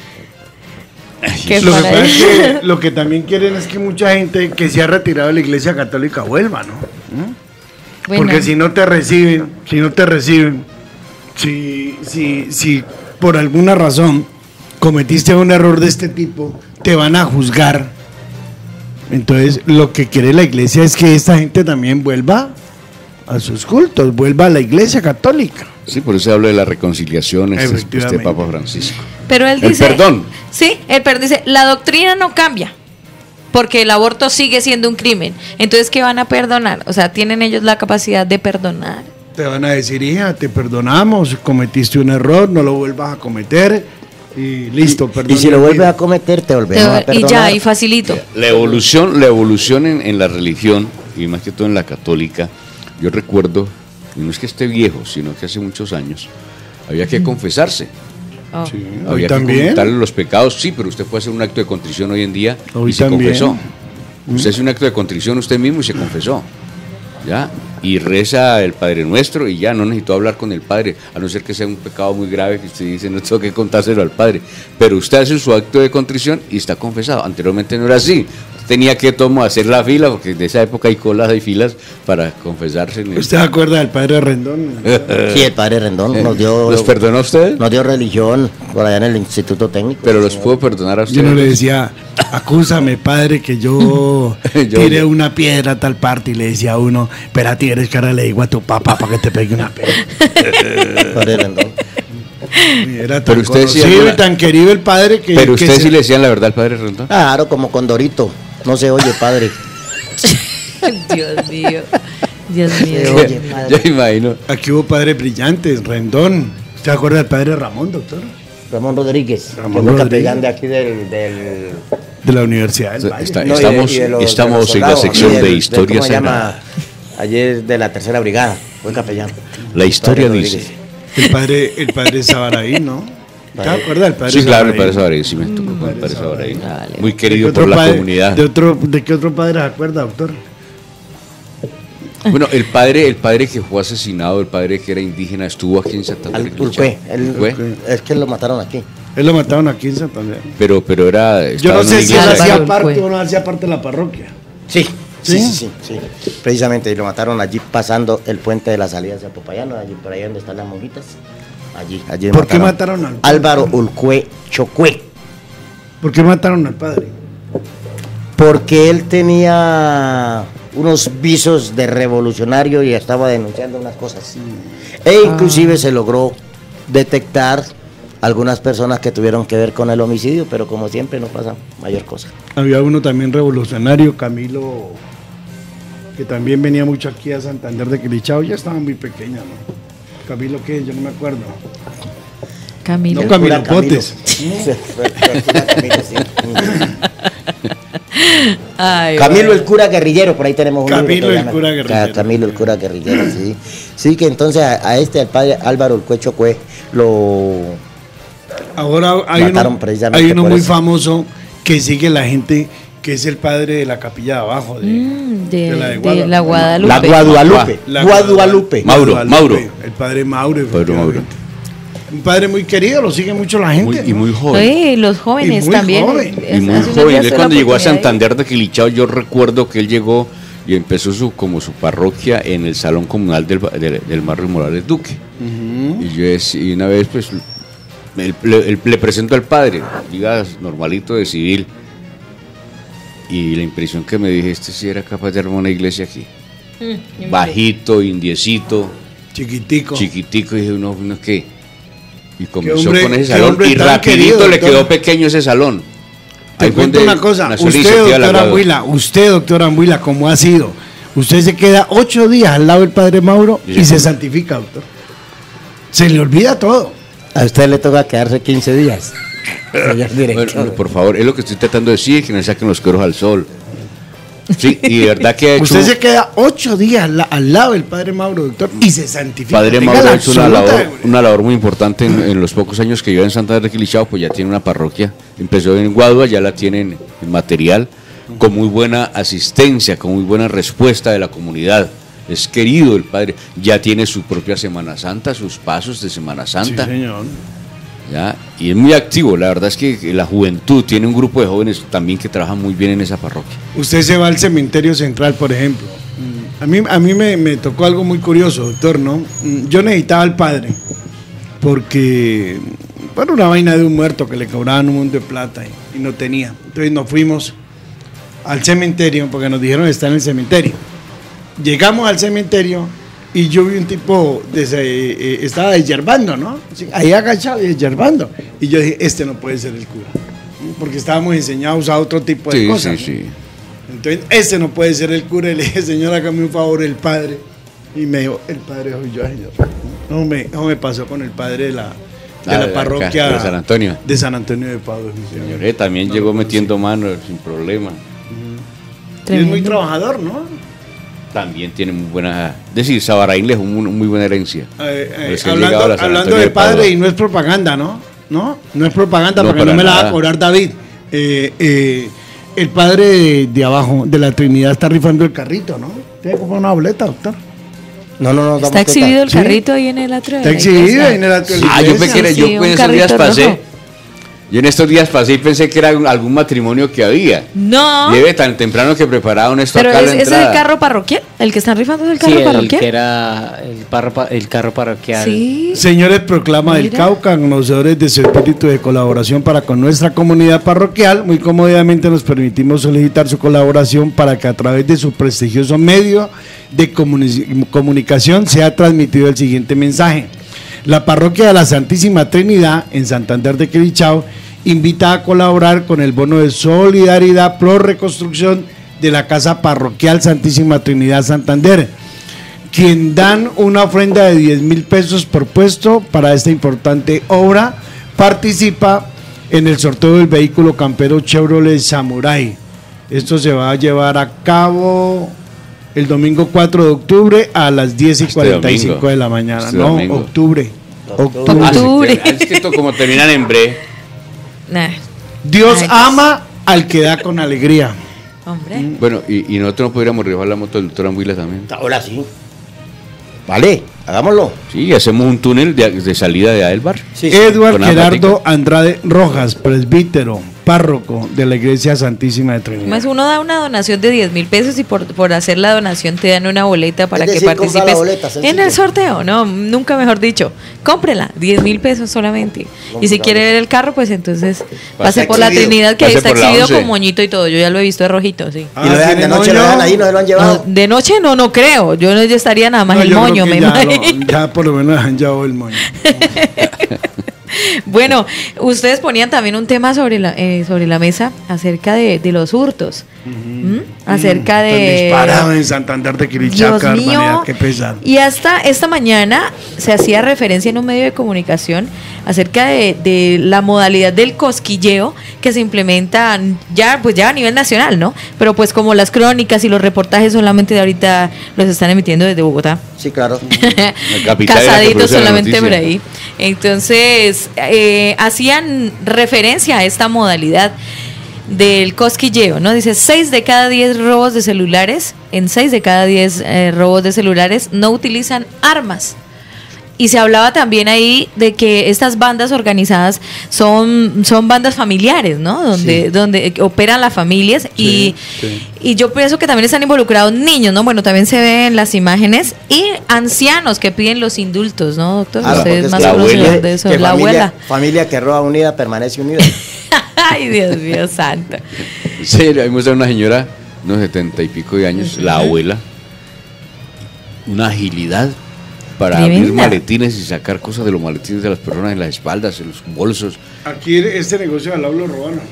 Que Lo que, para pasa es él- que, lo que también quieren es que mucha gente que se ha retirado de la iglesia católica vuelva, ¿no? ¿Mm? Bueno. Porque si no te reciben, si no te reciben, si, si, si por alguna razón cometiste un error de este tipo, te van a juzgar. Entonces, lo que quiere la iglesia es que esta gente también vuelva a sus cultos, vuelva a la iglesia católica. Sí, por eso habla de la reconciliación este, este Efectivamente. Papa Francisco. Pero él El dice, perdón. Sí, el perdón dice, la doctrina no cambia, porque el aborto sigue siendo un crimen. Entonces, ¿qué van a perdonar? O sea, ¿tienen ellos la capacidad de perdonar? Te van a decir, hija, te perdonamos, cometiste un error, no lo vuelvas a cometer y listo, perdón. Y si lo vuelves a cometer, te volvemos a y perdonar. ya, y facilito. La evolución, la evolución en, en la religión, y más que todo en la católica, yo recuerdo, y no es que esté viejo, sino que hace muchos años, había que confesarse. Oh. Sí, hoy Había que también. contarle los pecados, sí, pero usted puede hacer un acto de contrición hoy en día Hoy y se también. confesó. Usted hace un acto de contrición usted mismo y se confesó. ¿Ya? Y reza el Padre Nuestro y ya no necesitó hablar con el Padre, a no ser que sea un pecado muy grave que usted dice, no tengo que contárselo al Padre. Pero usted hace su acto de contrición y está confesado. Anteriormente no era así. tenía que tomo hacer la fila, porque de esa época hay colas, hay filas para confesarse. En el- ¿Usted se acuerda del padre Rendón? Sí, el padre Rendón nos dio, ¿Los perdonó a usted? nos dio religión por allá en el Instituto Técnico. Pero los puedo perdonar a usted. Yo no le decía, acúsame, padre, que yo Yo- tiré una piedra a tal parte, y le decía a uno, espérate, eres que ahora le digo a tu papá para que te pegue una piedra. Padre Rendón. Y era tan Pero usted sí conocido alguna- y tan querido el padre que... Pero que ustedes se- sí le decían la verdad al padre Rendón. Claro, como Condorito. No se oye, padre. Dios mío. Dios mío. Se Dios oye, mío. padre. Ah, Yo imagino. Aquí hubo padres brillantes, Rendón. ¿Usted se acuerda del padre Ramón, doctor? Ramón Rodríguez, Ramón que fue Rodríguez. capellán de aquí del... del De la Universidad del Valle. Está- no, y de- estamos y de los- estamos de los en la soldados, sección aquí de del- historia ¿cómo se llama? sagrada. Ayer de la tercera brigada, fue capellán. La historia Padre dice. Rodríguez. El padre, el padre Sabaraí, ¿no? ¿Te acuerdas del padre Sí, claro, el Sabaraí? padre Sabarín, sí me tocó con el padre Sabarín. Vale. Muy ¿De querido qué por otro la padre- comunidad. De, otro, ¿De qué otro padre se acuerda, doctor? Bueno, el padre, el padre que fue asesinado, el padre que era indígena, estuvo aquí en Santander. Al de Urcué, Quilichao. el- Urcué. es que lo mataron aquí. Él lo mataron aquí en Santander. Pero, pero era. Yo estaba no en una sé si él iglesia- hacía Álvaro parte Urcué. o no hacía parte de la parroquia. Sí, sí, ¿Sí? sí, sí, sí. Precisamente, y lo mataron allí pasando el puente de la salida hacia Popayán, allí por ahí donde están las monjitas. Allí, allí ¿Por qué mataron al Álvaro Urcué Chocué? ¿Por qué mataron al padre? Porque él tenía unos visos de revolucionario y estaba denunciando unas cosas. E inclusive se logró detectar algunas personas que tuvieron que ver con el homicidio, pero como siempre no pasa mayor cosa. Había uno también revolucionario, Camilo, que también venía mucho aquí a Santander de Quilichao. Ya estaba muy pequeña, ¿no? Camilo, ¿qué? Yo no me acuerdo. Camilo. No, Camilo Cura Camilo. Potes. Cura Camilo, sí. Ay, Camilo bueno. el cura guerrillero, por ahí tenemos un Camilo libro que el llama- cura guerrillero. Ca- Camilo el cura guerrillero, sí. Sí, que entonces a, a este, al padre Álvaro el Cuecho Cue, lo... Ahora hay Mataron uno, precisamente hay uno por muy eso. famoso que sigue la gente, que es el padre de la capilla de abajo. De, Mm, de, de la de de Guadalupe. la Guadalupe. La Guadalupe. La Guadalupe. Mauro, Mauro. El padre Mauro. Pedro Mauro. efectivamente. Un padre muy querido, lo sigue mucho la gente. Muy- y ¿no? muy joven. Sí, los jóvenes Y muy también. joven. Es- Y muy hace unos joven. días Él tuve cuando la llegó a oportunidad de ir. Santander de Quilichao, yo recuerdo que él llegó y empezó su como su parroquia en el salón comunal del, ba- del, del barrio Morales Duque. Y yo es- y una vez pues él- le, él- le presento al padre, diga normalito de civil. Y la impresión que me dije, este sí era capaz de armar una iglesia aquí. Mm, Bajito, indiecito, Chiquitico. chiquitico, y dije, uno, uno qué. Y comenzó hombre- con ese qué salón hombre y tan rapidito querido, le doctor. quedó pequeño ese salón. Te Ahí fue cuento donde una cosa, nació la usted, iniciativa de la doctora Guado. Ambuila, usted, doctora Ambuila, ¿cómo ha sido? Usted se queda ocho días al lado del padre Mauro Sí, y sí. se santifica, doctor. Se le olvida todo. A usted le toca quedarse quince días. Señor director. Bueno, por favor, es lo que estoy tratando de decir, que no saquen los cueros al sol. Sí, y de verdad que ha hecho, Usted se queda ocho días al, la- al lado del padre Mauro, doctor, y se santifica. Padre Tenga Mauro la ha hecho una absoluta labor, seguridad. una labor muy importante en, en los pocos años que lleva en Santander de Quilichao, pues ya tiene una parroquia. Empezó en Guadua, ya la tienen en material, con muy buena asistencia, con muy buena respuesta de la comunidad. Es querido el padre, ya tiene su propia Semana Santa, sus pasos de Semana Sí, Santa. señor. ¿Ya? Y es muy activo, la verdad es que la juventud tiene un grupo de jóvenes también que trabajan muy bien en esa parroquia. Usted se va al cementerio central, por ejemplo. Mm, A mí, a mí me, me tocó algo muy curioso, doctor, ¿no? Mm, Yo necesitaba al padre porque, bueno, una vaina de un muerto que le cobraban un montón de plata y, y no tenía. Entonces nos fuimos al cementerio porque nos dijeron que está en el cementerio. Llegamos al cementerio y yo vi un tipo, dese- eh, eh, estaba desyerbando, ¿no? Así, ahí agachado, desyerbando. Y yo dije, este no puede ser el cura. Porque estábamos enseñados a usar otro tipo de Sí, cosas. sí, ¿no? sí. Entonces, ese no puede ser el cura. Y le dije, señor, hágame un favor, el padre. Y me dijo, el padre soy yo, señor. No me, no me pasó con el padre de la, de Ah, la de acá, parroquia de San Antonio. de San Antonio de Padua. Señor, eh, también No llegó lo conocí. metiendo mano sin problema. Y es muy Tremendo. trabajador, ¿no? También tiene muy buena. Es decir, Sabaraín le dejó muy, muy buena herencia. Eh, eh, Los que han llegado hablando a la San hablando Antonio del de Padua. padre, y no es propaganda, ¿no? No, no es propaganda No, porque no para me la va a nada. cobrar David. Eh, eh, el padre de, de abajo, de la Trinidad, está rifando el carrito, ¿no? Tiene que comprar una boleta, doctor. No, no, no. damos Está exhibido el ¿Sí? carrito ahí en el atrio de Está la exhibido iglesia. ahí en el atrio de la Ah, yo iglesia. pensé que era- yo Sí, un pues esos días carrito pasé. rojo. Yo en estos días pasé y pensé que era un- algún matrimonio que había. No. Lleve tan temprano que prepararon esto Pero acá a es, la ese es el entrada. carro parroquial. El que están rifando es el Sí, carro el parroquial. que era el, parro pa- el carro parroquial. Sí. Señores, proclama del Mira. Cauca, conocedores de su espíritu de colaboración para con nuestra comunidad parroquial, muy cómodamente nos permitimos solicitar su colaboración para que a través de su prestigioso medio de comuni- comunicación sea transmitido el siguiente mensaje. La parroquia de la Santísima Trinidad en Santander de Quilichao invita a colaborar con el bono de solidaridad pro reconstrucción de la Casa Parroquial Santísima Trinidad Santander, quien dan una ofrenda de diez mil pesos por puesto para esta importante obra. Participa en el sorteo del vehículo campero Chevrolet Samurai. Esto se va a llevar a cabo el domingo cuatro de octubre a las diez y Este cuarenta y cinco domingo. de la mañana. Este no, domingo. octubre. Octubre. Ah, sí, Octubre. que- es que esto como terminan en bre. Nah, Dios Ay, ama al que da con alegría. hombre. Bueno, y, y nosotros no pudiéramos rifar la moto del doctor Ambuila también. Ahora sí. Vale, hagámoslo. Sí, hacemos un túnel de, de salida de Adelbar. Sí, sí. Edward Con Gerardo asmática. Andrade Rojas, presbítero, párroco de la Iglesia Santísima de Trinidad. Más uno da una donación de diez mil pesos y por, por hacer la donación te dan una boleta para Es que decir, compra la participes boleta, sencillo. en el sorteo, no, nunca mejor dicho. Cómprela, diez mil pesos solamente. Compra Y si la quiere ver el carro, pues entonces Pase pase por la exhibido. Trinidad, que ahí Pase está por la exhibido once. con moñito y todo. Yo ya lo he visto de rojito, sí. Y lo dejan de noche, lo dejan ahí, no se lo han No, llevado. de noche no, no creo. Yo no yo estaría nada más No, el yo creo moño, que me ya, imagino. lo- ya por lo menos han llevado el moño. Bueno, ustedes ponían también un tema sobre la, eh, sobre la mesa acerca de, de los hurtos. ¿Mm? Acerca Tan de... disparado en Santander de Quilichao, Dios qué barbaridad, mío. qué pesar. Y hasta esta mañana se hacía referencia en un medio de comunicación acerca de, de la modalidad del cosquilleo que se implementa ya, pues ya a nivel nacional, ¿no? Pero pues como las crónicas y los reportajes solamente de ahorita los están emitiendo desde Bogotá. Sí, claro. capital es la que Casaditos produce la solamente noticia. por ahí. Entonces, eh, hacían referencia a esta modalidad del cosquilleo, ¿no? Dice, seis de cada diez robos de celulares, en seis de cada diez eh, robos de celulares no utilizan armas. Y se hablaba también ahí de que estas bandas organizadas son, son bandas familiares, ¿no? Donde, donde operan las familias y, y yo pienso que también están involucrados niños, ¿no? Bueno, también se ven las imágenes y ancianos que piden los indultos, ¿no, doctor? Ah, porque Ustedes es más que la conocedor abuela, de eso, que la familia, abuela. familia que roba unida permanece unida. Ay, Dios mío santo. Sí, ahí muestra una señora, unos setenta y pico de años, la abuela, una agilidad para abrir Tremenda. maletines y sacar cosas de los maletines de las personas en las espaldas, en los bolsos. Aquí este negocio de al lado lo robaron,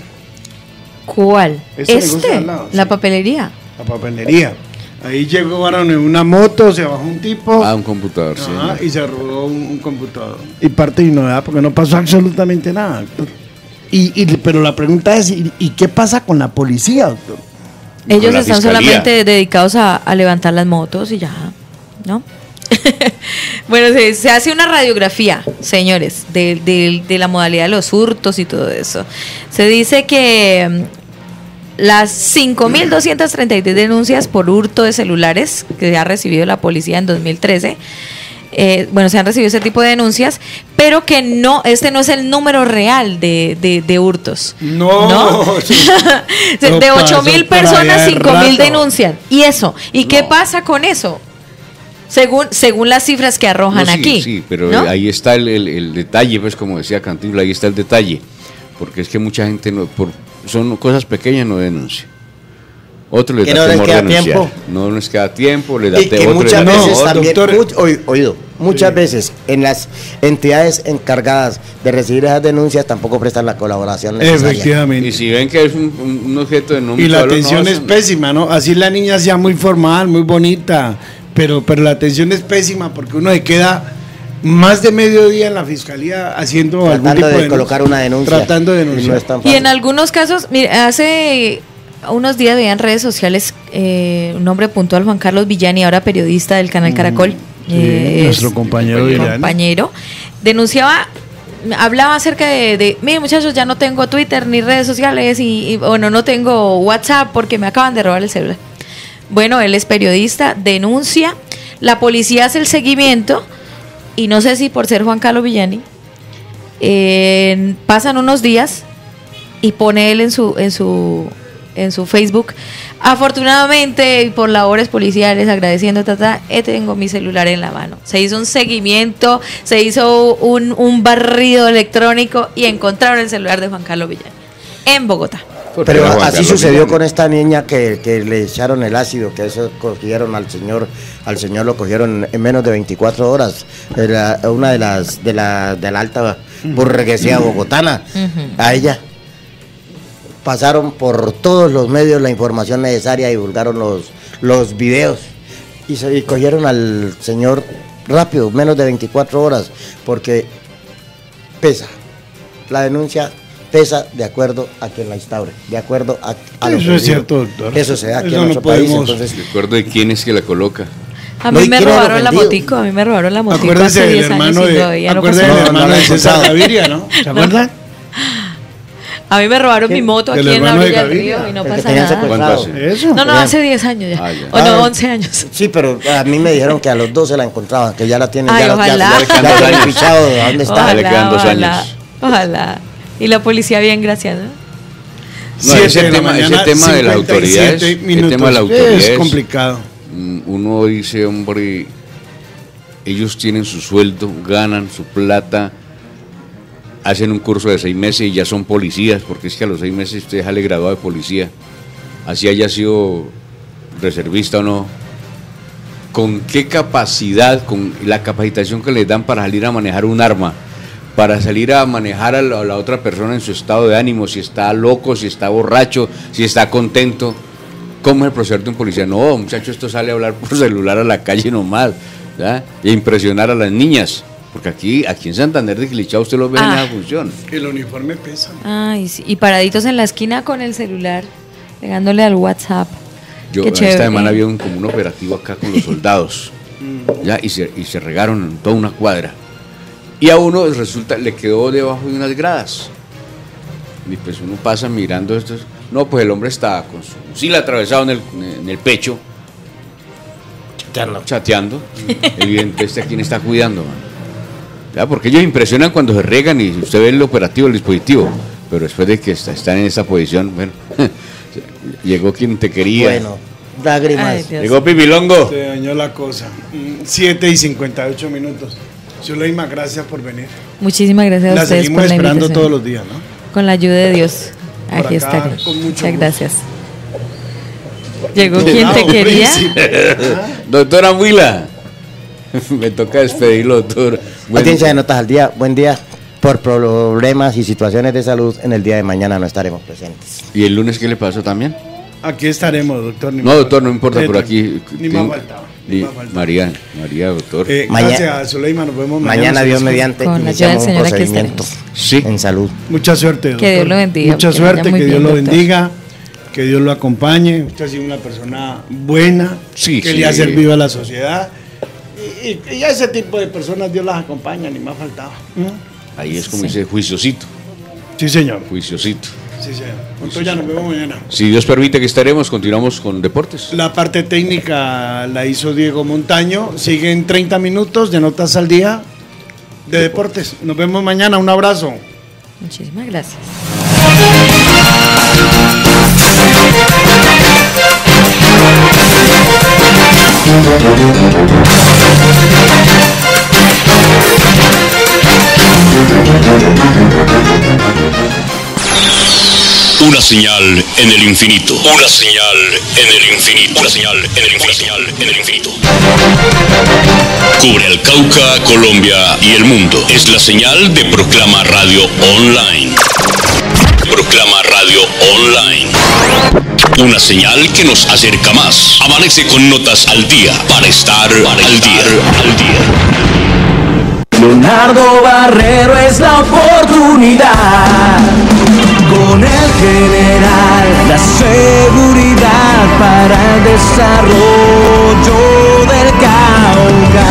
¿Cuál? Este negocio Este, al lado, la sí. papelería. la papelería. Ahí llegaron en una moto, se bajó un tipo Ah, un computador, sí. ajá, y se robó un, un computador. Y parte de novedad porque no pasó absolutamente nada, doctor. Y, y- pero la pregunta es, ¿y, y qué pasa con la policía, doctor? Ellos la están fiscalía. solamente dedicados a, a levantar las motos y ya, ¿no? Bueno, se, se hace una radiografía, señores, de, de- de la modalidad de los hurtos y todo eso. Se dice que mm, las cinco mil doscientas treinta y tres denuncias por hurto de celulares que ha recibido la policía en dos mil trece, eh, bueno, se han recibido ese tipo de denuncias, pero que no, este no es el número real de, de, de hurtos. No, ¿no? eso- de eso de ocho mil pasó por allá personas, de cinco mil rato. denuncian. ¿Y eso? ¿Y qué No. pasa con eso? Según, según las cifras que arrojan No, sí, aquí. Sí, pero ¿no? ahí está el, el- el detalle, pues como decía Cantinflas, ahí está el detalle. Porque es que mucha gente, no, por, son cosas pequeñas, no denuncia. Otro les Que da no les temor queda denunciar. tiempo. No les queda tiempo, les da Y te- que otro muchas les da no, veces temor. también, doctor. much- oí- oído, muchas veces en las entidades encargadas de recibir esas denuncias tampoco prestan la colaboración necesaria. Efectivamente. Y si ven que es un, un- un objeto de no Y la mucho valor, atención no, es eso- pésima, ¿no? Así la niña sea muy formal, muy bonita, pero, pero la atención es pésima porque uno se queda más de medio día en la fiscalía haciendo algún Tratando tipo de denuncia. colocar una denuncia. Tratando de Y no denunciar. es tan Y fácil. en algunos casos, mire, hace unos días veía en redes sociales eh, un hombre puntual, Juan Carlos Villani, ahora periodista del canal Caracol. Mm, Sí, eh, nuestro es- compañero Villani. compañero, denunciaba, hablaba acerca de, de mire muchachos, ya no tengo Twitter ni redes sociales y, y, bueno, no tengo WhatsApp porque me acaban de robar el celular. Bueno, él es periodista, denuncia, la policía hace el seguimiento y no sé si por ser Juan Carlos Villani, eh, pasan unos días y pone él en su, en su, en su Facebook: afortunadamente, y por labores policiales, agradeciendo, tata, eh, tengo mi celular en la mano. Se hizo un seguimiento, se hizo un, un barrido electrónico y encontraron el celular de Juan Carlos Villaña en Bogotá. Pero así sucedió con esta niña que, que le echaron el ácido, que eso cogieron al señor, al señor lo cogieron en menos de veinticuatro horas. Era una de las de la, de la alta burguesía bogotana. Uh-huh. A ella pasaron por todos los medios la información necesaria, divulgaron los, los videos y, se, y cogieron al señor rápido, menos de veinticuatro horas, porque pesa la denuncia. Pesa de acuerdo a quien la instaure, de acuerdo a, a lo eso que es cierto, doctor. Eso se da aquí eso en nuestro no podemos, país. Entonces, de acuerdo de quién es que la coloca. A mí no, me robaron la motico, a mí me robaron la motico acuérdese hace del diez años hermano y de, todavía no acuérdese pasó del nada. hermano de César Gaviria, ¿no? ¿Se acuerdan? A mí me robaron mi moto aquí en la orilla del río y no pasa nada. ¿Cuánto hace? Eso. No, no, hace diez años ya. Ah, ya. O no, once años. sí, pero a mí me dijeron que a los dos se la encontraban, que ya la tienen, Ay, ya, ojalá. ya, ya, ya, ya, ya fichado de dónde está. Ojalá, le quedan dos ojalá, años. Ojalá. Y la policía bien graciada. No, ese tema, ese tema de las autoridades, el tema de la autoridad es complicado. Uno dice, hombre, ellos tienen su sueldo, ganan su plata, hacen un curso de seis meses y ya son policías, porque es que a los seis meses usted sale graduado de policía, así haya sido reservista o no. ¿Con qué capacidad, con la capacitación que les dan para salir a manejar un arma, para salir a manejar a la, a la otra persona en su estado de ánimo, si está loco, si está borracho, si está contento? ¿Cómo es el proceder de un policía? No, muchacho, esto sale a hablar por celular a la calle nomás, ¿ya? E impresionar a las niñas, porque aquí, aquí en Santander de Quilichao usted lo ve ah. en esa función. El uniforme pesa. Ay, sí. Y paraditos en la esquina con el celular, pegándole al WhatsApp. Yo, Qué esta chévere. semana había un, como un operativo acá con los soldados, ¿ya? Y se, y se regaron en toda una cuadra. Y a uno resulta, le quedó debajo de unas gradas. Y pues uno pasa mirando esto. No, pues el hombre está con su fusil atravesado en el, en el pecho, chateando. chateando. Evidentemente, ¿este a quién está cuidando, man? ¿Ya? Porque ellos impresionan cuando se riegan y usted ve el operativo, el dispositivo. Pero después de que está, están en esa posición, bueno, llegó quien te quería. Bueno, lágrimas. Llegó Pipilongo. Se dañó la cosa. siete y cincuenta y ocho minutos. Zuleima, gracias por venir. Muchísimas gracias a la ustedes seguimos por la esperando invitación. todos los días, ¿no? Con la ayuda de Dios. Por Aquí acá, estaré. con mucho Muchas gusto. gracias. Llegó No, quien te no, quería. Doctora Muila. Me toca despedirlo, doctor. Buen- Audiencia de Notas al Día, buen día. Por problemas y situaciones de salud, en el día de mañana no estaremos presentes. ¿Y el lunes qué le pasó también? Aquí estaremos, doctor. ni No, más doctor, no faltaba. importa, Eh, por aquí. Ni tengo- más faltaba. Ni Di- más faltaba. María, María, doctor. Eh, Maña- gracias, Zuleima. Nos vemos mañana. Mañana, si Dios Dios quiere. mediante, Con la ayuda del iniciamos un Señor, aquí procedimiento Sí. en salud. Mucha suerte, doctor. Que Dios lo bendiga, Mucha que le suerte, vaya muy que Dios bien, lo doctor. bendiga, que Dios lo acompañe. Usted ha sido una persona buena, Sí, que sí. le ha servido a la sociedad. Y, y- y a ese tipo de personas Dios las acompaña, ni más faltaba. ¿Mm? Ahí es como dice juiciosito, Sí, señor. juiciosito. Sí, señor. Entonces ya nos vemos mañana. Si Dios permite que estaremos, continuamos con deportes. La parte técnica la hizo Diego Montaño. Siguen treinta minutos de Notas al Día de deportes. Nos vemos mañana. Un abrazo. Muchísimas gracias. Una señal en el infinito. Una señal en el infinito. Una señal en el infinito. Una señal en el infinito. Cubre el Cauca, Colombia y el mundo. Es la señal de Proclama Radio Online. Proclama Radio Online. Una señal que nos acerca más. Amanece con Notas al Día para estar para al día. Al día. Leonardo Barrero es la oportunidad. Con el general, la seguridad para el desarrollo del Cauca.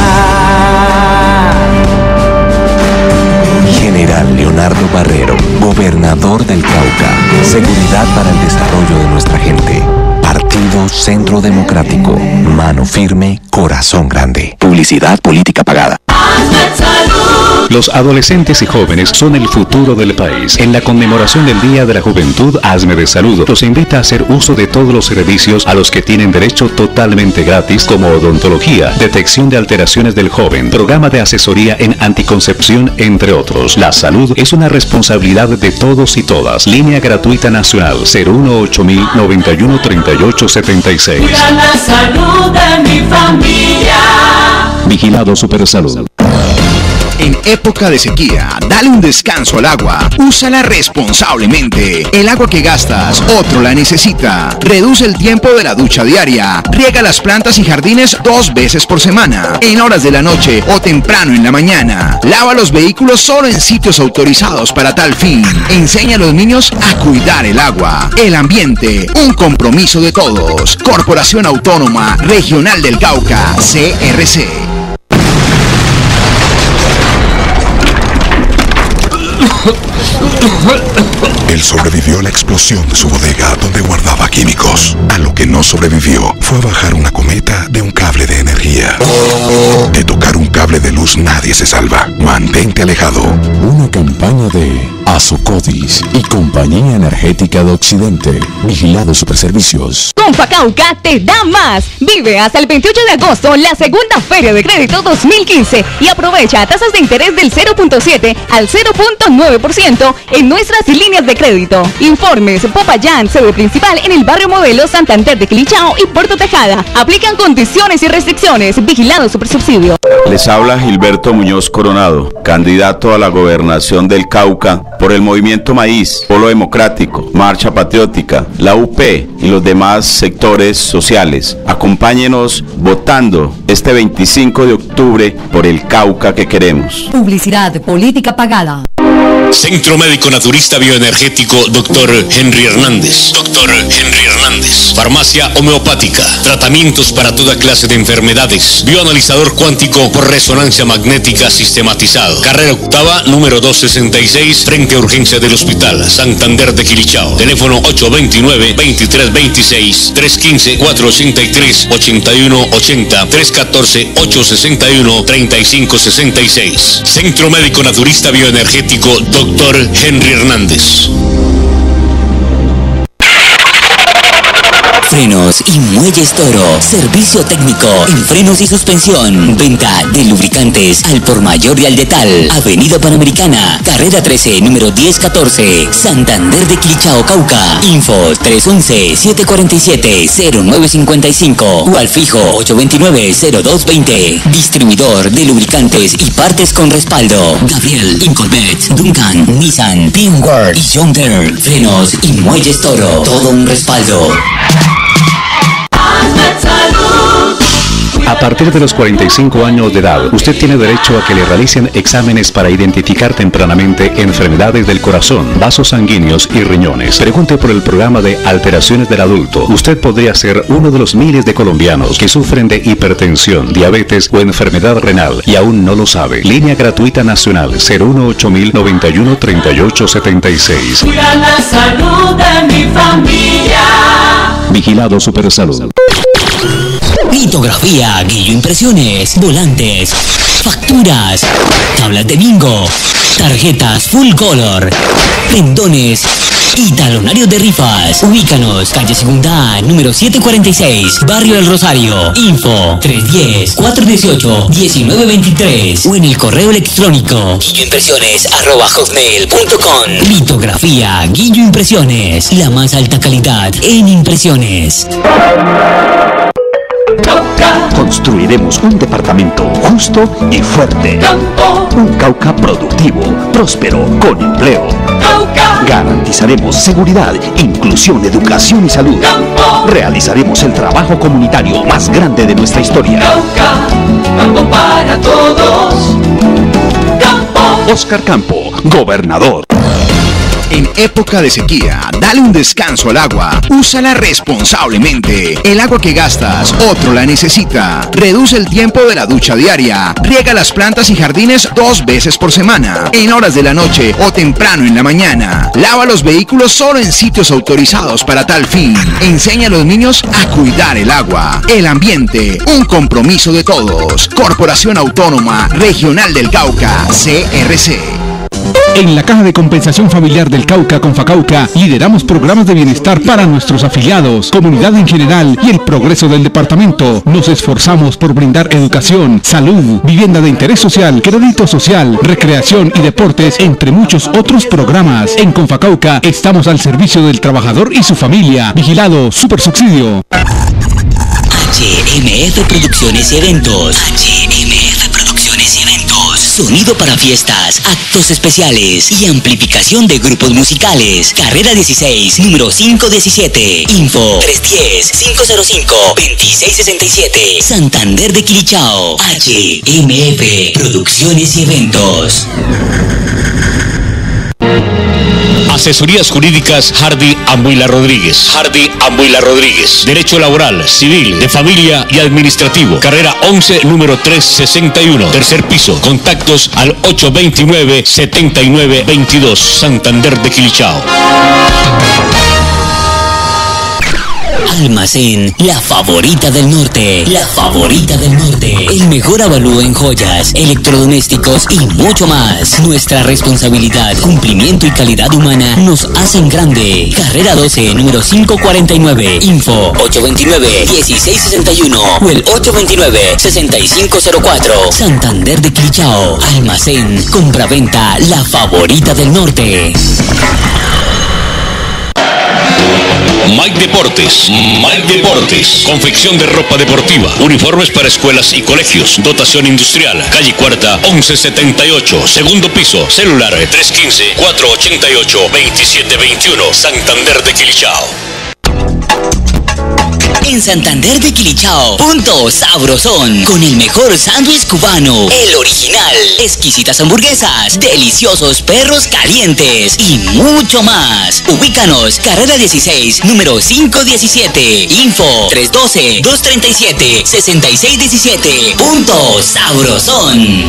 General Leonardo Barrero, gobernador del Cauca. Seguridad para el desarrollo de nuestra gente. Partido Centro Democrático. Mano firme, corazón grande. Publicidad política pagada. Salud. Los adolescentes y jóvenes son el futuro del país. En la conmemoración del Día de la Juventud, ASME de Salud los invita a hacer uso de todos los servicios a los que tienen derecho totalmente gratis, como odontología, detección de alteraciones del joven, programa de asesoría en anticoncepción, entre otros. La salud es una responsabilidad de todos y todas. Línea gratuita nacional cero uno ocho mil noventa y uno treinta y ocho setenta y seis. Cuida la salud de mi familia. Vigilado Supersalud. En época de sequía, dale un descanso al agua. Úsala responsablemente. El agua que gastas, otro la necesita. Reduce el tiempo de la ducha diaria. Riega las plantas y jardines dos veces por semana, en horas de la noche o temprano en la mañana. Lava los vehículos solo en sitios autorizados para tal fin. Enseña a los niños a cuidar el agua, el ambiente, un compromiso de todos. Corporación Autónoma Regional del Cauca, C R C. Él sobrevivió a la explosión de su bodega donde guardaba químicos. A lo que no sobrevivió fue a bajar una cometa de un cable de energía. De tocar un cable de luz nadie se salva. Mantente alejado. Una campaña de Azucodis y Compañía Energética de Occidente. Vigilado Superservicios. Compa Cauca te da más. Vive hasta el veintiocho de agosto la segunda Feria de Crédito dos mil quince y aprovecha tasas de interés del cero punto siete al cero punto nueve por ciento en nuestras líneas de crédito. Informes Popayán, sede principal en el barrio Modelo Santander de Quilichao y Puerto Tejada. Aplican condiciones y restricciones. Vigilado Supersubsidio. Les habla Gilberto Muñoz Coronado, candidato a la gobernación del Cauca por el Movimiento Maíz, Polo Democrático, Marcha Patriótica, la U P y los demás sectores sociales. Acompáñenos votando este veinticinco de octubre por el Cauca que queremos. Publicidad política pagada. Centro Médico Naturista Bioenergético Doctor Henry Hernández. Doctor Henry Hernández. Farmacia homeopática. Tratamientos para toda clase de enfermedades. Bioanalizador cuántico por resonancia magnética sistematizado. Carrera octava, número doscientos sesenta y seis, frente a urgencia del Hospital Santander de Quilichao. Teléfono ocho dos nueve, veintitrés veintiséis, trescientos quince, cuatrocientos ochenta y tres, ochenta y uno ochenta, trescientos catorce, ochocientos sesenta y uno, treinta y cinco sesenta y seis. Centro Médico Naturista Bioenergético Doctor Henry Hernández. Frenos y Muelles Toro. Servicio técnico en frenos y suspensión. Venta de lubricantes al por mayor y al detal. Avenida Panamericana, carrera trece, número diez catorce, Santander de Quilichao, Cauca. Info tres once, siete cuarenta y siete, cero nueve cincuenta y cinco o al fijo ocho veintinueve, cero dos veinte. Distribuidor de lubricantes y partes con respaldo. Gabriel, Incorvette, Duncan, Nissan, Teamwork y John Deere. Frenos y Muelles Toro. Todo un respaldo. A partir de los cuarenta y cinco años de edad, usted tiene derecho a que le realicen exámenes para identificar tempranamente enfermedades del corazón, vasos sanguíneos y riñones. Pregunte por el programa de alteraciones del adulto. Usted podría ser uno de los miles de colombianos que sufren de hipertensión, diabetes o enfermedad renal y aún no lo sabe. Línea gratuita nacional cero uno ocho mil noventa y uno treinta y ocho setenta y seis. Cuida la salud de mi familia. Vigilado Supersalud. Litografía, Guillo Impresiones, volantes, facturas, tablas de bingo, tarjetas full color, pendones y talonarios de rifas. Ubícanos, calle Segunda A, número setecientos cuarenta y seis, Barrio El Rosario. Info tres uno cero, cuatro uno ocho, uno nueve dos tres o en el correo electrónico guilloimpresiones arroba hotmail punto com. Litografía, Guillo Impresiones, la más alta calidad en impresiones. Construiremos un departamento justo y fuerte. Campo. Un Cauca productivo, próspero, con empleo. Cauca. Garantizaremos seguridad, inclusión, educación y salud. Campo. Realizaremos el trabajo comunitario más grande de nuestra historia. Cauca. Campo para todos. Campo. Oscar Campo, gobernador. En época de sequía, dale un descanso al agua. Úsala responsablemente. El agua que gastas, otro la necesita. Reduce el tiempo de la ducha diaria. Riega las plantas y jardines dos veces por semana, en horas de la noche o temprano en la mañana. Lava los vehículos solo en sitios autorizados para tal fin. Enseña a los niños a cuidar el agua, el ambiente, un compromiso de todos. Corporación Autónoma Regional del Cauca, C R C. En la Caja de Compensación Familiar del Cauca, Confacauca, lideramos programas de bienestar para nuestros afiliados, comunidad en general y el progreso del departamento. Nos esforzamos por brindar educación, salud, vivienda de interés social, crédito social, recreación y deportes, entre muchos otros programas. En Confacauca estamos al servicio del trabajador y su familia. Vigilado Supersubsidio. H M F Producciones y Eventos. H M F Producciones y Eventos. Sonido para fiestas, actos especiales y amplificación de grupos musicales. Carrera dieciséis, número quinientos diecisiete. Info trescientos diez, quinientos cinco, veintiséis sesenta y siete. Santander de Quilichao. H M F Producciones y Eventos. Asesorías Jurídicas Hardy Ambuila Rodríguez. Hardy Ambuila Rodríguez. Derecho laboral, civil, de familia y administrativo. Carrera once, número trescientos sesenta y uno. Tercer piso. Contactos al ocho dos nueve, siete nueve dos dos. Santander de Quilichao. Almacén La Favorita del Norte. La Favorita del Norte. El mejor avalúo en joyas, electrodomésticos y mucho más. Nuestra responsabilidad, cumplimiento y calidad humana nos hacen grande. Carrera doce, número quinientos cuarenta y nueve. Info ocho dos nueve, dieciséis sesenta y uno o el ocho dos nueve, sesenta y cinco cero cuatro. Santander de Quilichao. Almacén, compraventa La Favorita del Norte. Mike Deportes, Mike Deportes, confección de ropa deportiva, uniformes para escuelas y colegios, dotación industrial, calle Cuarta, once setenta y ocho, segundo piso, celular tres uno cinco, cuatro ocho ocho, dos siete dos uno, Santander de Quilichao. En Santander de Quilichao, punto Sabrosón, con el mejor sándwich cubano, el original, exquisitas hamburguesas, deliciosos perros calientes y mucho más. Ubícanos, Carrera dieciséis, número quinientos diecisiete, info tres uno dos, dos tres siete, seis seis uno siete, punto Sabrosón.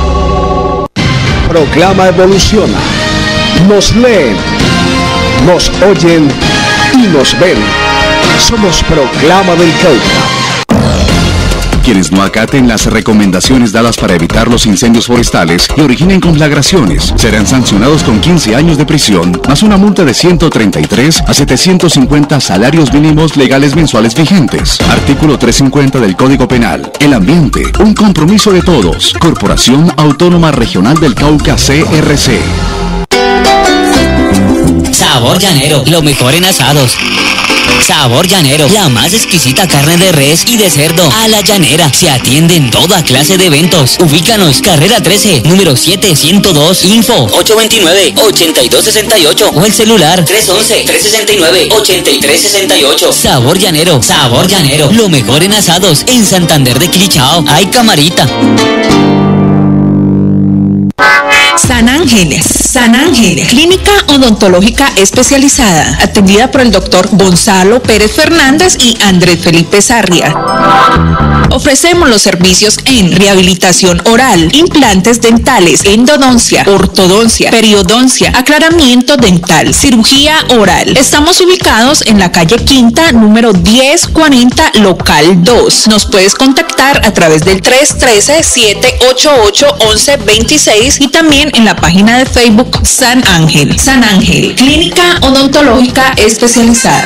Proclama evoluciona. Nos leen, nos oyen y nos ven. Somos Proclama del Cauca. Quienes no acaten las recomendaciones dadas para evitar los incendios forestales y originen conflagraciones serán sancionados con quince años de prisión, más una multa de ciento treinta y tres a setecientos cincuenta salarios mínimos legales mensuales vigentes. Artículo trescientos cincuenta del Código Penal. El ambiente, un compromiso de todos. Corporación Autónoma Regional del Cauca, C R C. Sabor Llanero, lo mejor en asados. Sabor Llanero, la más exquisita carne de res y de cerdo a la llanera. Se atiende en toda clase de eventos. Ubícanos, Carrera trece, número siete ciento dos, info ocho dos nueve, ocho dos seis ocho o el celular tres uno uno, tres seis nueve, ocho tres seis ocho. Sabor Llanero, Sabor Llanero, lo mejor en asados en Santander de Quilichao. Hay camarita. San Ángeles, San Ángeles, clínica odontológica especializada, atendida por el doctor Gonzalo Pérez Fernández y Andrés Felipe Sarria. Ofrecemos los servicios en rehabilitación oral, implantes dentales, endodoncia, ortodoncia, periodoncia, aclaramiento dental, cirugía oral. Estamos ubicados en la calle Quinta, número diez cuarenta, local dos. Nos puedes contactar a través del tres uno tres, siete ocho ocho, once veintiséis y también en la página de Facebook San Ángel. San Ángel, clínica odontológica especializada.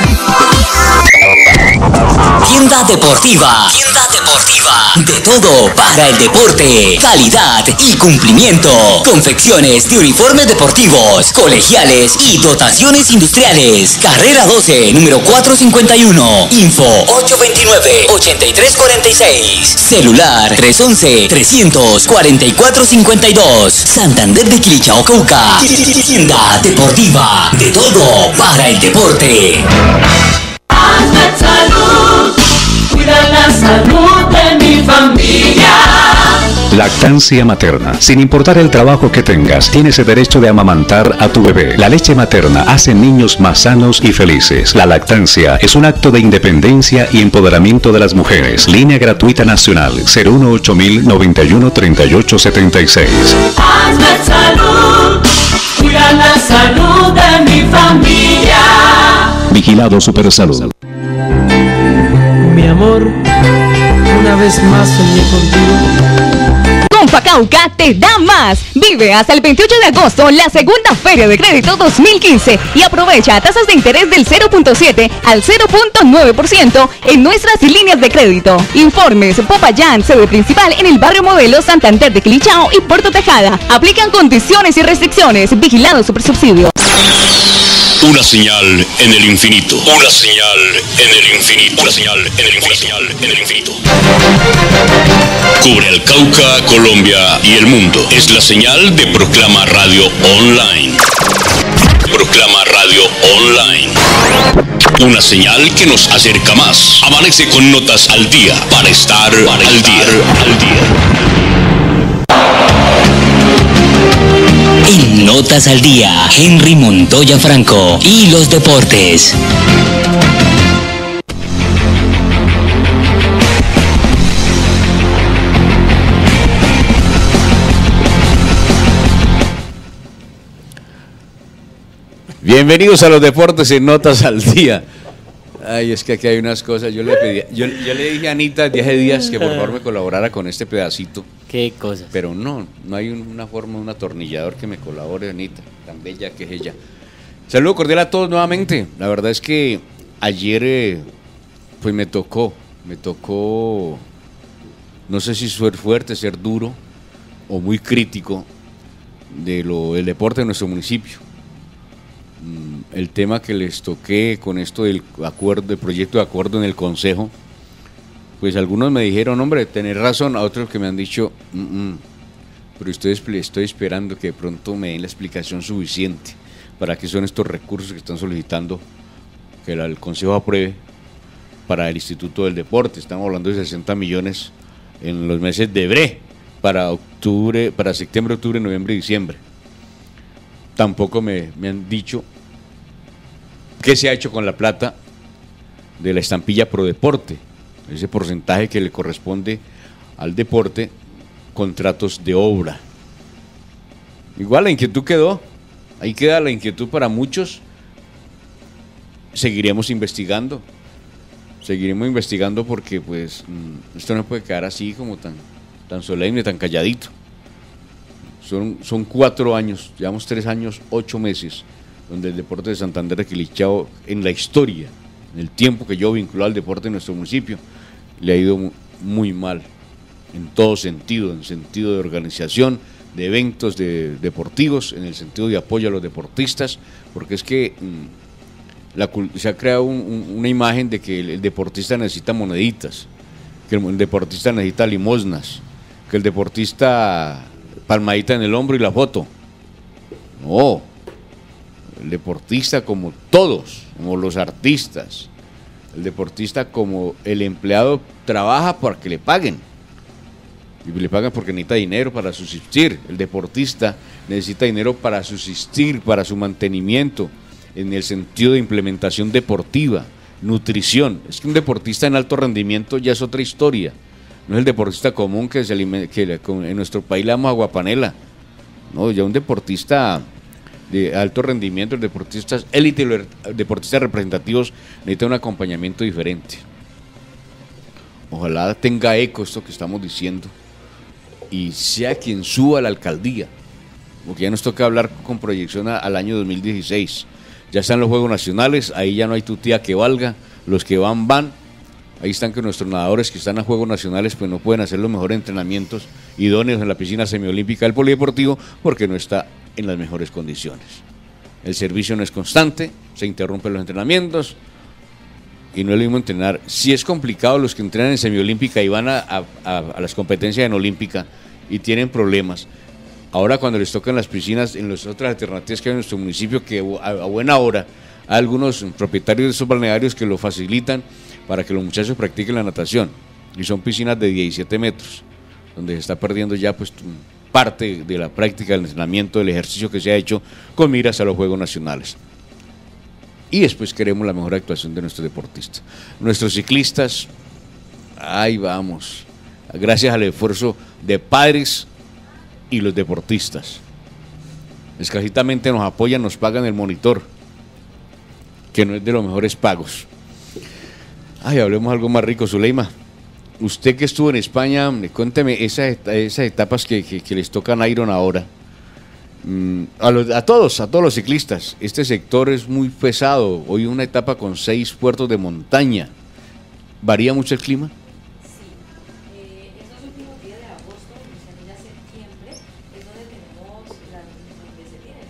Tienda deportiva, tienda deportiva, de todo para el deporte, calidad y cumplimiento. Confecciones de uniformes deportivos, colegiales y dotaciones industriales. Carrera doce, número cuatrocientos cincuenta y uno, info ocho dos nueve, ocho tres cuatro seis, celular tres uno uno, tres cuatro cuatro cinco dos. Santander de Quilichao, Cauca. Tienda deportiva, de todo para el deporte. Hazme salud, cuida la salud de mi familia. Lactancia materna. Sin importar el trabajo que tengas, tienes el derecho de amamantar a tu bebé. La leche materna hace niños más sanos y felices. La lactancia es un acto de independencia y empoderamiento de las mujeres. Línea gratuita nacional cero uno ocho mil noventa y uno treinta y ocho setenta y seis. Hazme salud, cuida la salud de mi familia. Vigilado Supersalud. Mi amor, una vez más soñé contigo. Con Facauca te da más. Vive hasta el veintiocho de agosto la segunda Feria de Crédito dos mil quince y aprovecha tasas de interés del cero punto siete al cero punto nueve por ciento en nuestras líneas de crédito. Informes Popayán, sede principal en el barrio Modelo Santander de Quilichao y Puerto Tejada. Aplican condiciones y restricciones. Vigilado Supersubsidio. Una señal en el infinito. Una señal en el infinito. Una señal en el infinito. Una señal en el infinito. Cubre el Cauca, Colombia y el mundo. Es la señal de Proclama Radio Online. Proclama Radio Online. Una señal que nos acerca más. Amanece con notas al día para estar, para al, estar día. al día. En Notas al Día, Henry Montoya Franco y los deportes. Bienvenidos a los deportes en Notas al Día. Ay, es que aquí hay unas cosas. Yo le pedí, yo, yo le dije a Anita diez días que por favor me colaborara con este pedacito. ¿Qué cosas? Pero no, no hay una forma, un atornillador que me colabore, Anita, tan bella que es ella. Saludo cordial a todos nuevamente. La verdad es que ayer, eh, pues me tocó, me tocó, no sé si ser fuerte, ser duro o muy crítico de lo del deporte de nuestro municipio. El tema que les toqué con esto del acuerdo, del proyecto de acuerdo en el Consejo, pues algunos me dijeron, hombre, tenés razón, a otros que me han dicho, mm -mm, pero estoy, estoy esperando que de pronto me den la explicación suficiente para qué son estos recursos que están solicitando que el Consejo apruebe para el Instituto del Deporte. Estamos hablando de sesenta millones en los meses de bre, para octubre, para septiembre, octubre, noviembre y diciembre. Tampoco me, me han dicho qué se ha hecho con la plata de la estampilla Prodeporte, ese porcentaje que le corresponde al deporte, contratos de obra. Igual la inquietud quedó, ahí queda la inquietud para muchos. Seguiremos investigando, seguiremos investigando porque pues esto no puede quedar así como tan, tan solemne, tan calladito. Son, son cuatro años, llevamos tres años, ocho meses, donde el deporte de Santander de Quilichao, en la historia, en el tiempo que yo vinculado al deporte en nuestro municipio, le ha ido muy mal, en todo sentido, en sentido de organización, de eventos de, deportivos, en el sentido de apoyo a los deportistas, porque es que mmm, la, se ha creado un, un, una imagen de que el, el deportista necesita moneditas, que el, el deportista necesita limosnas, que el deportista palmadita en el hombro y la foto. No, el deportista como todos, como los artistas, el deportista como el empleado trabaja para que le paguen, y le pagan porque necesita dinero para subsistir. El deportista necesita dinero para subsistir, para su mantenimiento, en el sentido de implementación deportiva, nutrición. Es que un deportista en alto rendimiento ya es otra historia. No es el deportista común que, se alime, que en nuestro país le damos aguapanela. No, ya un deportista de alto rendimiento, el deportista élite, los deportistas representativos necesitan un acompañamiento diferente. Ojalá tenga eco esto que estamos diciendo y sea quien suba a la alcaldía, porque ya nos toca hablar con proyección a, al año dos mil dieciséis. Ya están los Juegos Nacionales, ahí ya no hay tutía que valga, los que van, van. Ahí están que nuestros nadadores que están a Juegos Nacionales pues no pueden hacer los mejores entrenamientos idóneos en la piscina semiolímpica del Polideportivo porque no está en las mejores condiciones. El servicio no es constante, se interrumpen los entrenamientos y no es lo mismo entrenar. Si es complicado los que entrenan en semiolímpica y van a, a, a las competencias en olímpica y tienen problemas. Ahora cuando les tocan las piscinas en las otras alternativas que hay en nuestro municipio, que a, a buena hora hay algunos propietarios de esos balnearios que lo facilitan para que los muchachos practiquen la natación, y son piscinas de diecisiete metros, donde se está perdiendo ya pues parte de la práctica del entrenamiento, del ejercicio que se ha hecho con miras a los Juegos Nacionales. Y después queremos la mejor actuación de nuestros deportistas. Nuestros ciclistas, ahí vamos, gracias al esfuerzo de padres y los deportistas. Escasitamente nos apoyan, nos pagan el monitor, que no es de los mejores pagos. Ay, hablemos algo más rico, Zuleima. Usted que estuvo en España, cuénteme esas, esas etapas que, que, que les tocan a Iron ahora. A, los, a todos, a todos los ciclistas. Este sector es muy pesado. Hoy una etapa con seis puertos de montaña. ¿Varía mucho el clima? Sí, eh, esos últimos días de agosto, iniciando ya septiembre, es donde tenemos las, donde se tienen,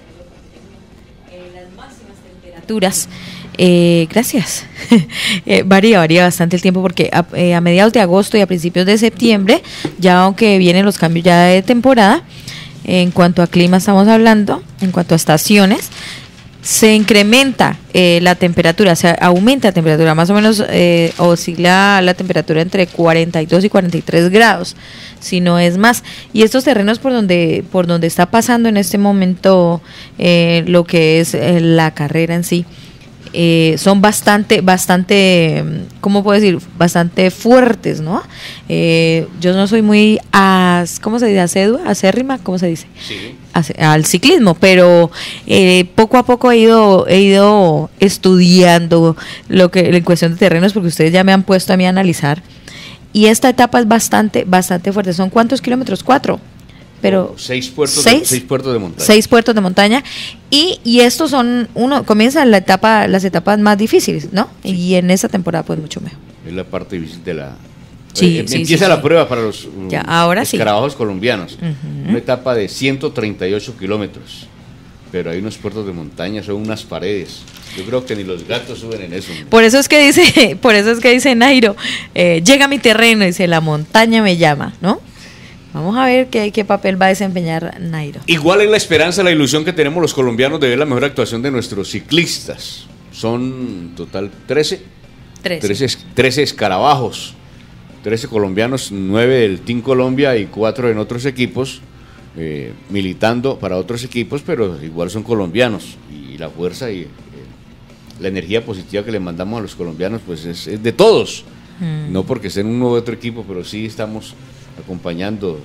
eh, las máximas temperaturas. Eh, gracias. eh, varía, varía bastante el tiempo porque a, eh, a mediados de agosto y a principios de septiembre, ya aunque vienen los cambios ya de temporada, en cuanto a clima estamos hablando, en cuanto a estaciones, se incrementa eh, la temperatura, se aumenta la temperatura, más o menos eh, oscila la temperatura entre cuarenta y dos y cuarenta y tres grados, si no es más. Y estos terrenos por donde por donde está pasando en este momento eh, lo que es eh, la carrera en sí, Eh, son bastante, bastante, ¿cómo puedo decir? Bastante fuertes, ¿no? Eh, yo no soy muy, as, ¿cómo se dice? Asedua, acérrima, ¿cómo se dice? Sí. As, al ciclismo, pero eh, poco a poco he ido, he ido estudiando lo que en cuestión de terrenos, porque ustedes ya me han puesto a mí a analizar. Y esta etapa es bastante, bastante fuerte. ¿Son cuántos kilómetros? Cuatro. Pero seis puertos, seis, de, seis puertos de montaña. Seis puertos de montaña. Y, y estos son, uno comienza la etapa, las etapas más difíciles, ¿no? Sí. Y en esta temporada pues mucho mejor. Es la parte difícil de la... Sí, eh, sí, empieza sí, la sí. prueba para los ya, ahora escarabajos sí. colombianos. Uh-huh. Una etapa de ciento treinta y ocho kilómetros. Pero hay unos puertos de montaña, son unas paredes. Yo creo que ni los gatos suben en eso. Por eso es que dice, por eso es que dice Nairo, eh, llega a mi terreno, dice, la montaña me llama, ¿no? Vamos a ver qué, qué papel va a desempeñar Nairo. Igual es la esperanza, la ilusión que tenemos los colombianos de ver la mejor actuación de nuestros ciclistas. Son total trece. trece, trece escarabajos. trece colombianos, nueve del Team Colombia y cuatro en otros equipos, eh, militando para otros equipos, pero igual son colombianos. Y la fuerza y eh, la energía positiva que le mandamos a los colombianos, pues es, es de todos. Mm. No porque estén en uno u otro equipo, pero sí estamos acompañando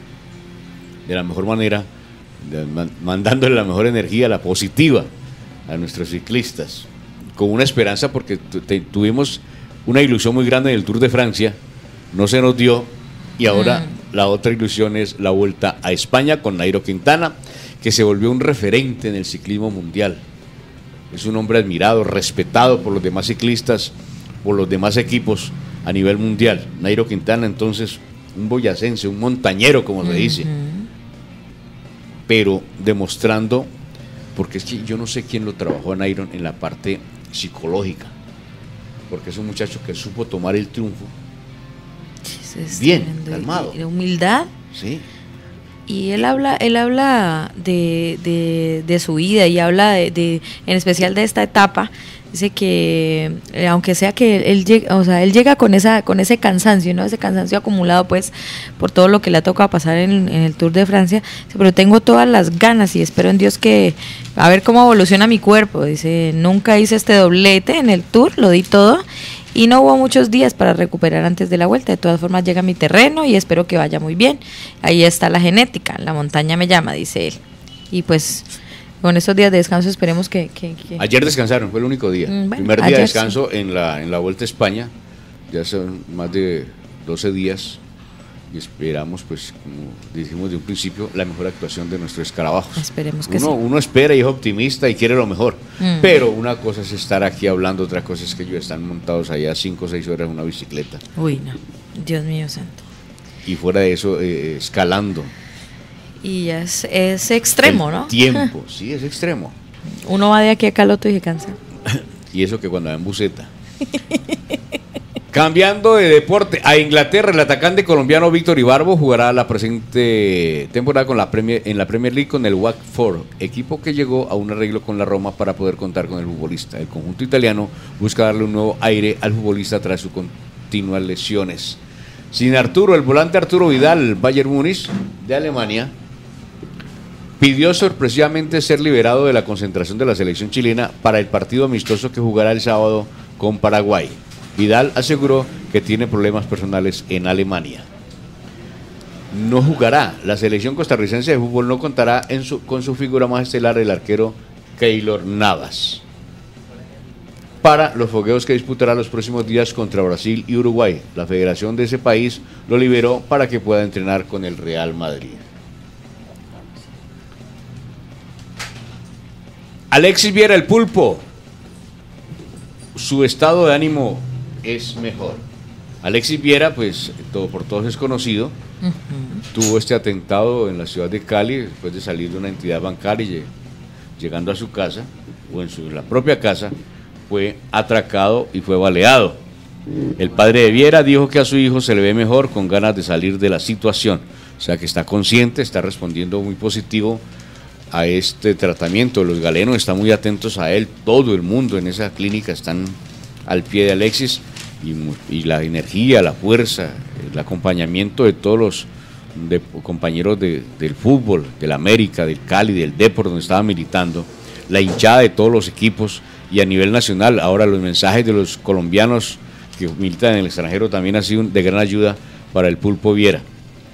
de la mejor manera, de, man, mandándole la mejor energía, la positiva a nuestros ciclistas, con una esperanza porque te, tuvimos una ilusión muy grande en el Tour de Francia, no se nos dio, y ahora mm. la otra ilusión es la Vuelta a España con Nairo Quintana, que se volvió un referente en el ciclismo mundial. Es un hombre admirado, respetado por los demás ciclistas, por los demás equipos a nivel mundial. Nairo Quintana, entonces, un boyacense, un montañero, como se dice, uh-huh. pero demostrando, porque es que yo no sé quién lo trabajó a Nairo en la parte psicológica, porque es un muchacho que supo tomar el triunfo es bien, tremendo, calmado. De humildad. Sí. Y él habla, él habla de, de, de su vida y habla de, de, en especial de esta etapa. Dice que eh, aunque sea que él llega, o sea, él llega con esa, con ese cansancio, ¿no? Ese cansancio acumulado pues por todo lo que le ha tocado pasar en, en el Tour de Francia, dice, pero tengo todas las ganas y espero en Dios que a ver cómo evoluciona mi cuerpo. Dice, nunca hice este doblete en el Tour, lo di todo y no hubo muchos días para recuperar antes de la vuelta. De todas formas llega a mi terreno y espero que vaya muy bien. Ahí está la genética, la montaña me llama, dice él. Y pues con estos días de descanso esperemos que... que, que... Ayer descansaron, fue el único día. Mm, bueno, primer día de descanso sí. en, la, en la Vuelta a España. Ya son más de doce días y esperamos, pues, como dijimos de un principio, la mejor actuación de nuestros escarabajos. Esperemos que uno, sí. Uno espera y es optimista y quiere lo mejor. Mm. Pero una cosa es estar aquí hablando, otra cosa es que ellos están montados allá cinco o seis horas en una bicicleta. Uy, no. Dios mío santo. Y fuera de eso, eh, escalando. Y ya es, es extremo, el ¿no? Tiempo, sí, es extremo. Uno va de aquí a Caloto y se cansa. Y eso que cuando va en buseta. Cambiando de deporte, a Inglaterra, el atacante colombiano Víctor Ibarbo jugará la presente temporada con la Premier, en la Premier League con el Watford, equipo que llegó a un arreglo con la Roma para poder contar con el futbolista. El conjunto italiano busca darle un nuevo aire al futbolista tras sus continuas lesiones. Sin Arturo, el volante Arturo Vidal, Bayern Múnich de Alemania, pidió sorpresivamente ser liberado de la concentración de la selección chilena para el partido amistoso que jugará el sábado con Paraguay. Vidal aseguró que tiene problemas personales en Alemania. No jugará. La selección costarricense de fútbol no contará en su, con su figura más estelar, el arquero Keylor Navas, para los fogueos que disputará los próximos días contra Brasil y Uruguay. La federación de ese país lo liberó para que pueda entrenar con el Real Madrid. Alexis Viera, el Pulpo, su estado de ánimo es mejor. Alexis Viera, pues todo, por todos es conocido, uh-huh. tuvo este atentado en la ciudad de Cali después de salir de una entidad bancaria y llegando a su casa, o en, su, en la propia casa, fue atracado y fue baleado. El padre de Viera dijo que a su hijo se le ve mejor, con ganas de salir de la situación, o sea que está consciente, está respondiendo muy positivo a este tratamiento. Los galenos están muy atentos a él, todo el mundo en esa clínica están al pie de Alexis, y, y la energía, la fuerza, el acompañamiento de todos los de, compañeros de, del fútbol, del América, del Cali, del Depor, donde estaba militando, la hinchada de todos los equipos y a nivel nacional. Ahora los mensajes de los colombianos que militan en el extranjero también han sido de gran ayuda para el Pulpo Viera.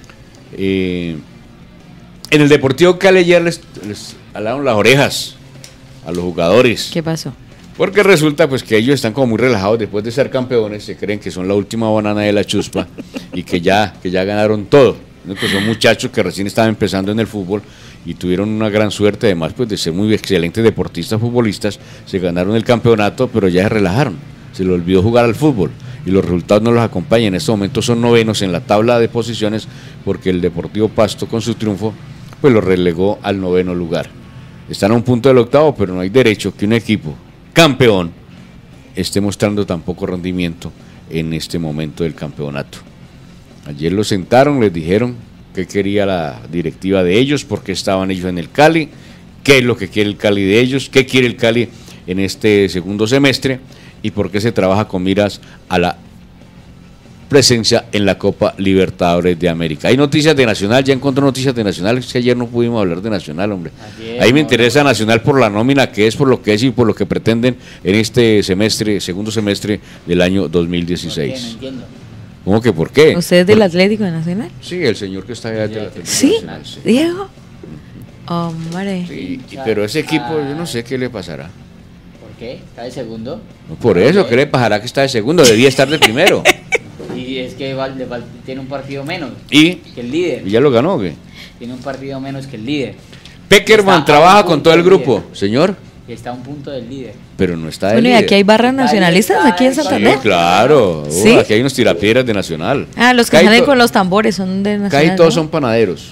Eh, en el Deportivo Cali ayer les, les alaron las orejas a los jugadores. ¿Qué pasó? Porque resulta pues que ellos están como muy relajados después de ser campeones, se creen que son la última banana de la chuspa y que ya, que ya ganaron todo. Pues son muchachos que recién estaban empezando en el fútbol y tuvieron una gran suerte, además pues de ser muy excelentes deportistas, futbolistas, se ganaron el campeonato, pero ya se relajaron, se les olvidó jugar al fútbol y los resultados no los acompañan. En este momento son novenos en la tabla de posiciones porque el Deportivo Pasto con su triunfo pues lo relegó al noveno lugar. Están a un punto del octavo, pero no hay derecho que un equipo campeón esté mostrando tan poco rendimiento en este momento del campeonato. Ayer los sentaron, les dijeron qué quería la directiva de ellos, por qué estaban ellos en el Cali, qué es lo que quiere el Cali de ellos, qué quiere el Cali en este segundo semestre y por qué se trabaja con miras a la presencia en la Copa Libertadores de América. Hay noticias de Nacional, ya encontré noticias de Nacional, es que ayer no pudimos hablar de Nacional, hombre. Ayer, Ahí me no, interesa no. Nacional por la nómina que es, por lo que es y por lo que pretenden en este semestre, segundo semestre del año dos mil dieciséis. ¿Por qué? No entiendo. ¿Cómo que por qué? ¿Usted es del Atlético de Nacional? Sí, el señor que está allá del Atlético ¿Sí? Nacional. Sí, Diego. Hombre. Sí, pero ese equipo, yo no sé qué le pasará. ¿Por qué? ¿Está de segundo? No, por eso, ¿qué le pasará que está de segundo? Debía estar de primero. Y es que Val, Val, tiene un partido menos ¿Y? que el líder. ¿Y ya lo ganó o qué? Tiene un partido menos que el líder. Peckerman trabaja con todo el grupo, líder. Señor. Y está a un punto del líder. Pero no está el bueno, líder. Y aquí hay barras nacionalistas, aquí en Santander. Sí, claro. Uh, ¿Sí? Aquí hay unos tirapiedras de Nacional. Ah, los que salen con los tambores son de Nacional. Acá todos ¿no? son panaderos.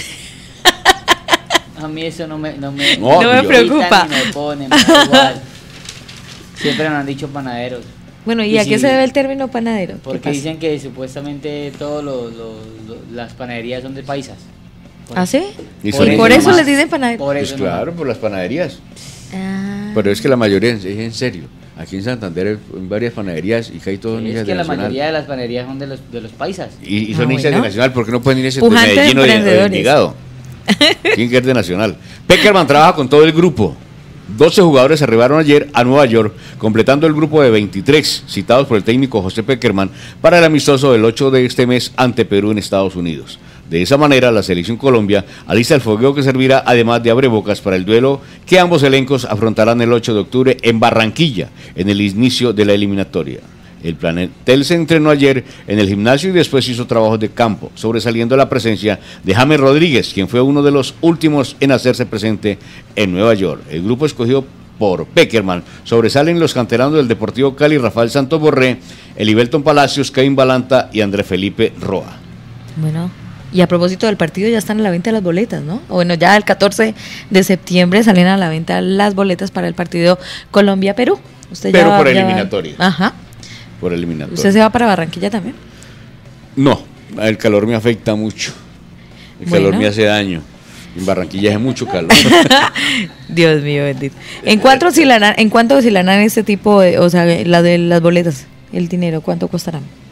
A mí eso no me, no me, no, no me preocupa. Ni me pone, me da igual. Siempre nos han dicho panaderos. Bueno, ¿y, ¿y a si, qué se debe el término panadero? Porque dicen que supuestamente todas las panaderías son de paisas. Por ¿Ah, sí? ¿Y por, por eso les dicen panaderos? Por eso pues claro, no. Por las panaderías. Ah. Pero es que la mayoría, es en serio, aquí en Santander hay varias panaderías y que hay todos sí, hinchas de Nacional. Es que la mayoría de las panaderías son de los, de los paisas. Y, y son ah, hinchas bueno. de Nacional, ¿por qué no pueden irse de Medellín o de, de Envigado? ¿Quién quiere de Nacional? Peckerman trabaja con todo el grupo. doce jugadores arribaron ayer a Nueva York, completando el grupo de veintitrés citados por el técnico José Peckerman para el amistoso del ocho de este mes ante Perú en Estados Unidos. De esa manera, la selección Colombia alista el fogueo que servirá además de abrebocas para el duelo que ambos elencos afrontarán el ocho de octubre en Barranquilla, en el inicio de la eliminatoria. El plantel se entrenó ayer en el gimnasio y después hizo trabajos de campo, sobresaliendo la presencia de James Rodríguez, quien fue uno de los últimos en hacerse presente en Nueva York. El grupo escogido por Peckerman sobresalen los canteranos del Deportivo Cali, Rafael Santos Borré, Elibelton Palacios, Kevin Balanta y André Felipe Roa. Bueno, y a propósito del partido, ya están a la venta las boletas, ¿no? O bueno, ya el catorce de septiembre salen a la venta las boletas para el partido Colombia-Perú. Usted Pero ya, por ya eliminatoria. Va... Ajá. Por eliminatoria. ¿Usted se va para Barranquilla también? No, el calor me afecta mucho. El bueno. calor me hace daño. En Barranquilla hace mucho calor. Dios mío, bendito. ¿En cuánto oscilarán, en cuánto oscilarán este tipo de, o sea, la de las boletas, el dinero, cuánto costarán?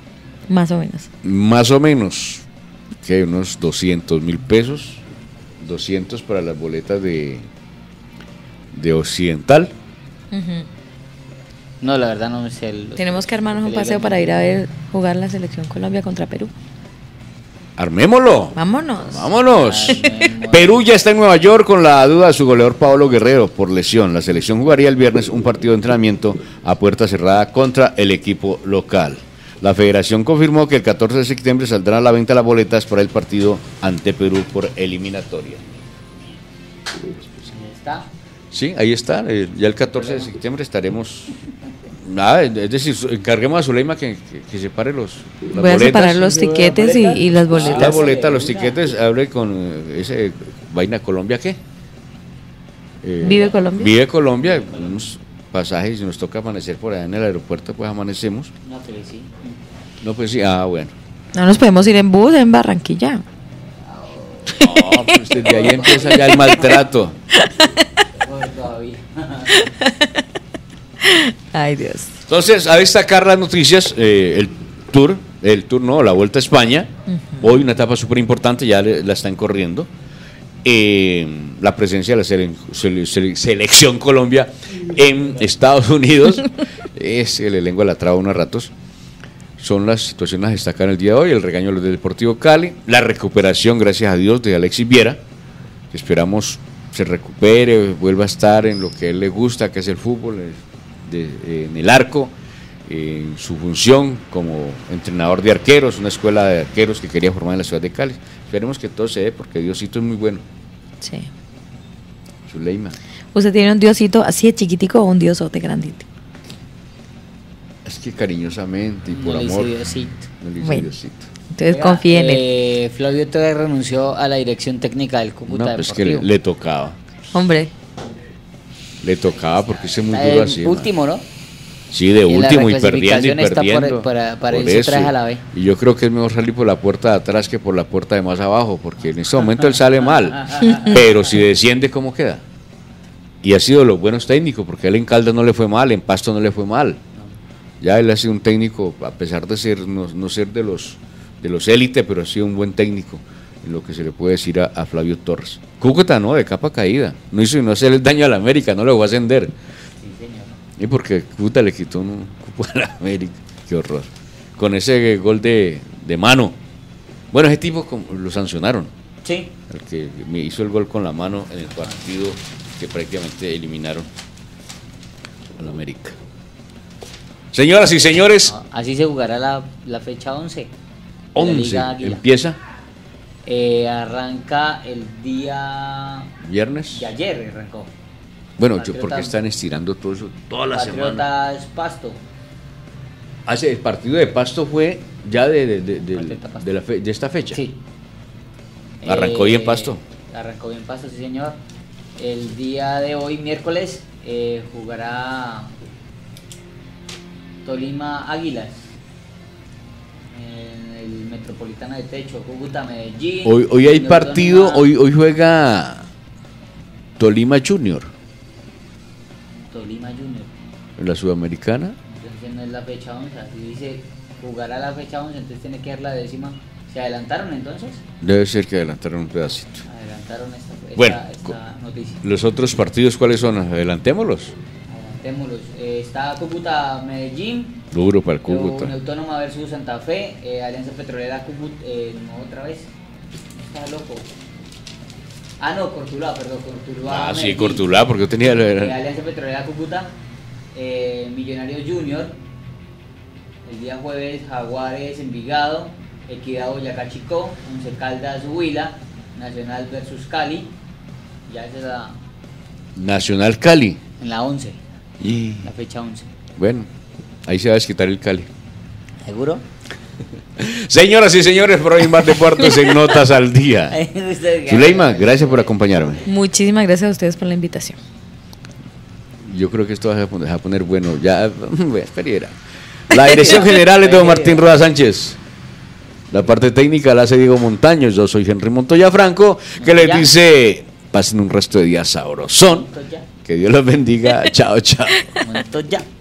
Más o menos. Más o menos, que unos doscientos mil pesos, doscientos para las boletas de, de Occidental. Ujú. No, la verdad no sé. el- Tenemos que armarnos un el paseo evento. para ir a ver jugar la selección Colombia contra Perú. Armémoslo. Vámonos. Vámonos. Perú ya está en Nueva York con la duda de su goleador Pablo Guerrero por lesión. La selección jugaría el viernes un partido de entrenamiento a puerta cerrada contra el equipo local. La federación confirmó que el catorce de septiembre saldrán a la venta las boletas para el partido ante Perú por eliminatoria. ¿Está? Sí, ahí está. eh, Ya el catorce de septiembre estaremos. Nada, es decir, su- encarguemos a Zuleima que, que, que separe los. las Voy a boletas. separar los tiquetes y, y las boletas. La boleta, los tiquetes, hable con eh, ese vaina Colombia, ¿qué? Eh, Vive Colombia. Vive Colombia, unos pasajes, y si nos toca amanecer por allá en el aeropuerto, pues amanecemos. No, pero sí. No, pues sí, ah, bueno. No nos podemos ir en bus en Barranquilla. No, pues desde ahí empieza ya el maltrato. Bueno, todavía. Ay, Dios. Entonces, a destacar las noticias, eh, el tour, el tour no, la Vuelta a España, hoy una etapa súper importante, ya le- la están corriendo. Eh, la presencia de la sele- sele- sele- selección Colombia en Estados Unidos, es que le lengua la traba unos ratos. Son las situaciones a destacar el día de hoy, el regaño del Deportivo Cali, la recuperación, gracias a Dios, de Alexis Viera, que esperamos se recupere, vuelva a estar en lo que a él le gusta, que es el fútbol, eh, de- en el arco, en su función como entrenador de arqueros, una escuela de arqueros que quería formar en la ciudad de Cali. Esperemos que todo se dé, porque Diosito es muy bueno. Sí. Zuleima. ¿Usted tiene un diosito así de chiquitico o un diosote grandito? Es que cariñosamente y por No le hice amor. Diosito. No le hice Bueno. Diosito. Entonces Oiga, confíe en él. eh, Flavio Torres renunció a la dirección técnica del Cúcuta No, pues que le, Deportivo. le tocaba. Hombre. Le tocaba porque ese es muy Está duro en así. último, ¿no? Sí, de Y la último y perdiendo y reclasificación está por- perdiendo. para- para Por irse eso. atrás a la B. Y yo creo que es mejor salir por la puerta de atrás que por la puerta de más abajo, porque en este momento él sale mal. Pero si desciende, ¿cómo queda? Y ha sido los buenos técnicos, porque él en Caldas no le fue mal, en Pasto no le fue mal. Ya él ha sido un técnico, a pesar de ser no, no ser de los de los élite, pero ha sido un buen técnico, en lo que se le puede decir a, a Flavio Torres. Cúcuta no, de capa caída. No hizo no hacerle daño a la América, no lo dejó ascender. Y porque Cúcuta le quitó un cupo a la América. Qué horror. Con ese gol de, de mano. Bueno, ese tipo como- lo sancionaron. Sí. El que me hizo el gol con la mano en el partido que prácticamente eliminaron a la América. Señoras y señores, Así se jugará la, la fecha once. de la once Liga Águila. empieza Eh, arranca el día viernes. de ayer, arrancó. Bueno, yo, Patriotas- porque están estirando todo eso toda la semana. Patriotas Pasto. Hace el partido de Pasto fue ya de, de, de- del- de la fe- de esta fecha. Sí. Arrancó Eh, bien Pasto. Arrancó bien Pasto, sí señor. El día de hoy, miércoles, eh, jugará Tolima Águilas en el Metropolitano de Techo, Cúcuta, Medellín. Hoy, hoy hay Unión partido, Autónoma- hoy, hoy juega Tolima Junior Tolima Junior. en la Sudamericana. Entonces no es la fecha once, así dice, jugará la fecha once, entonces tiene que dar la décima. ¿Se adelantaron entonces? Debe ser que adelantaron un pedacito. Adelantaron esta, esta, Bueno, esta noticia. Los otros partidos, ¿cuáles son? Adelantémoslos. Adelantémoslos. Eh, está Cúcuta Medellín. Duro para el Unión Cúcuta. Autónoma versus Santa Fe, eh, Alianza Petrolera Cúcuta, eh, no otra vez, está loco. Ah, no, Cortuluá, perdón, Cortuluá. Ah, sí, Medellín. Cortuluá, porque yo tenía... Eh, Alianza Petrolera Cúcuta, eh, Millonarios Junior, el día jueves Jaguares Envigado, Equidad Boyacá Chicó, Once Caldas Huila, Nacional versus Cali, ya esa es la, Nacional Cali. en la once, Y la fecha once. bueno, ahí se va a desquitar el Cali. ¿Seguro? Señoras y señores, por hoy más deportes en Notas al Día. Usted- Zuleima, gracias por acompañarme. Muchísimas gracias a ustedes por la invitación. Yo creo que esto va a poner, a poner bueno. Ya, espera. La dirección general es de don Martín Roda Sánchez. La parte técnica la hace Diego Montaño. Yo soy Henry Montoya Franco, que les Montoya. dice, pasen un resto de día sabrosón. Montoya. Que Dios los bendiga. Chao, chao. Montoya.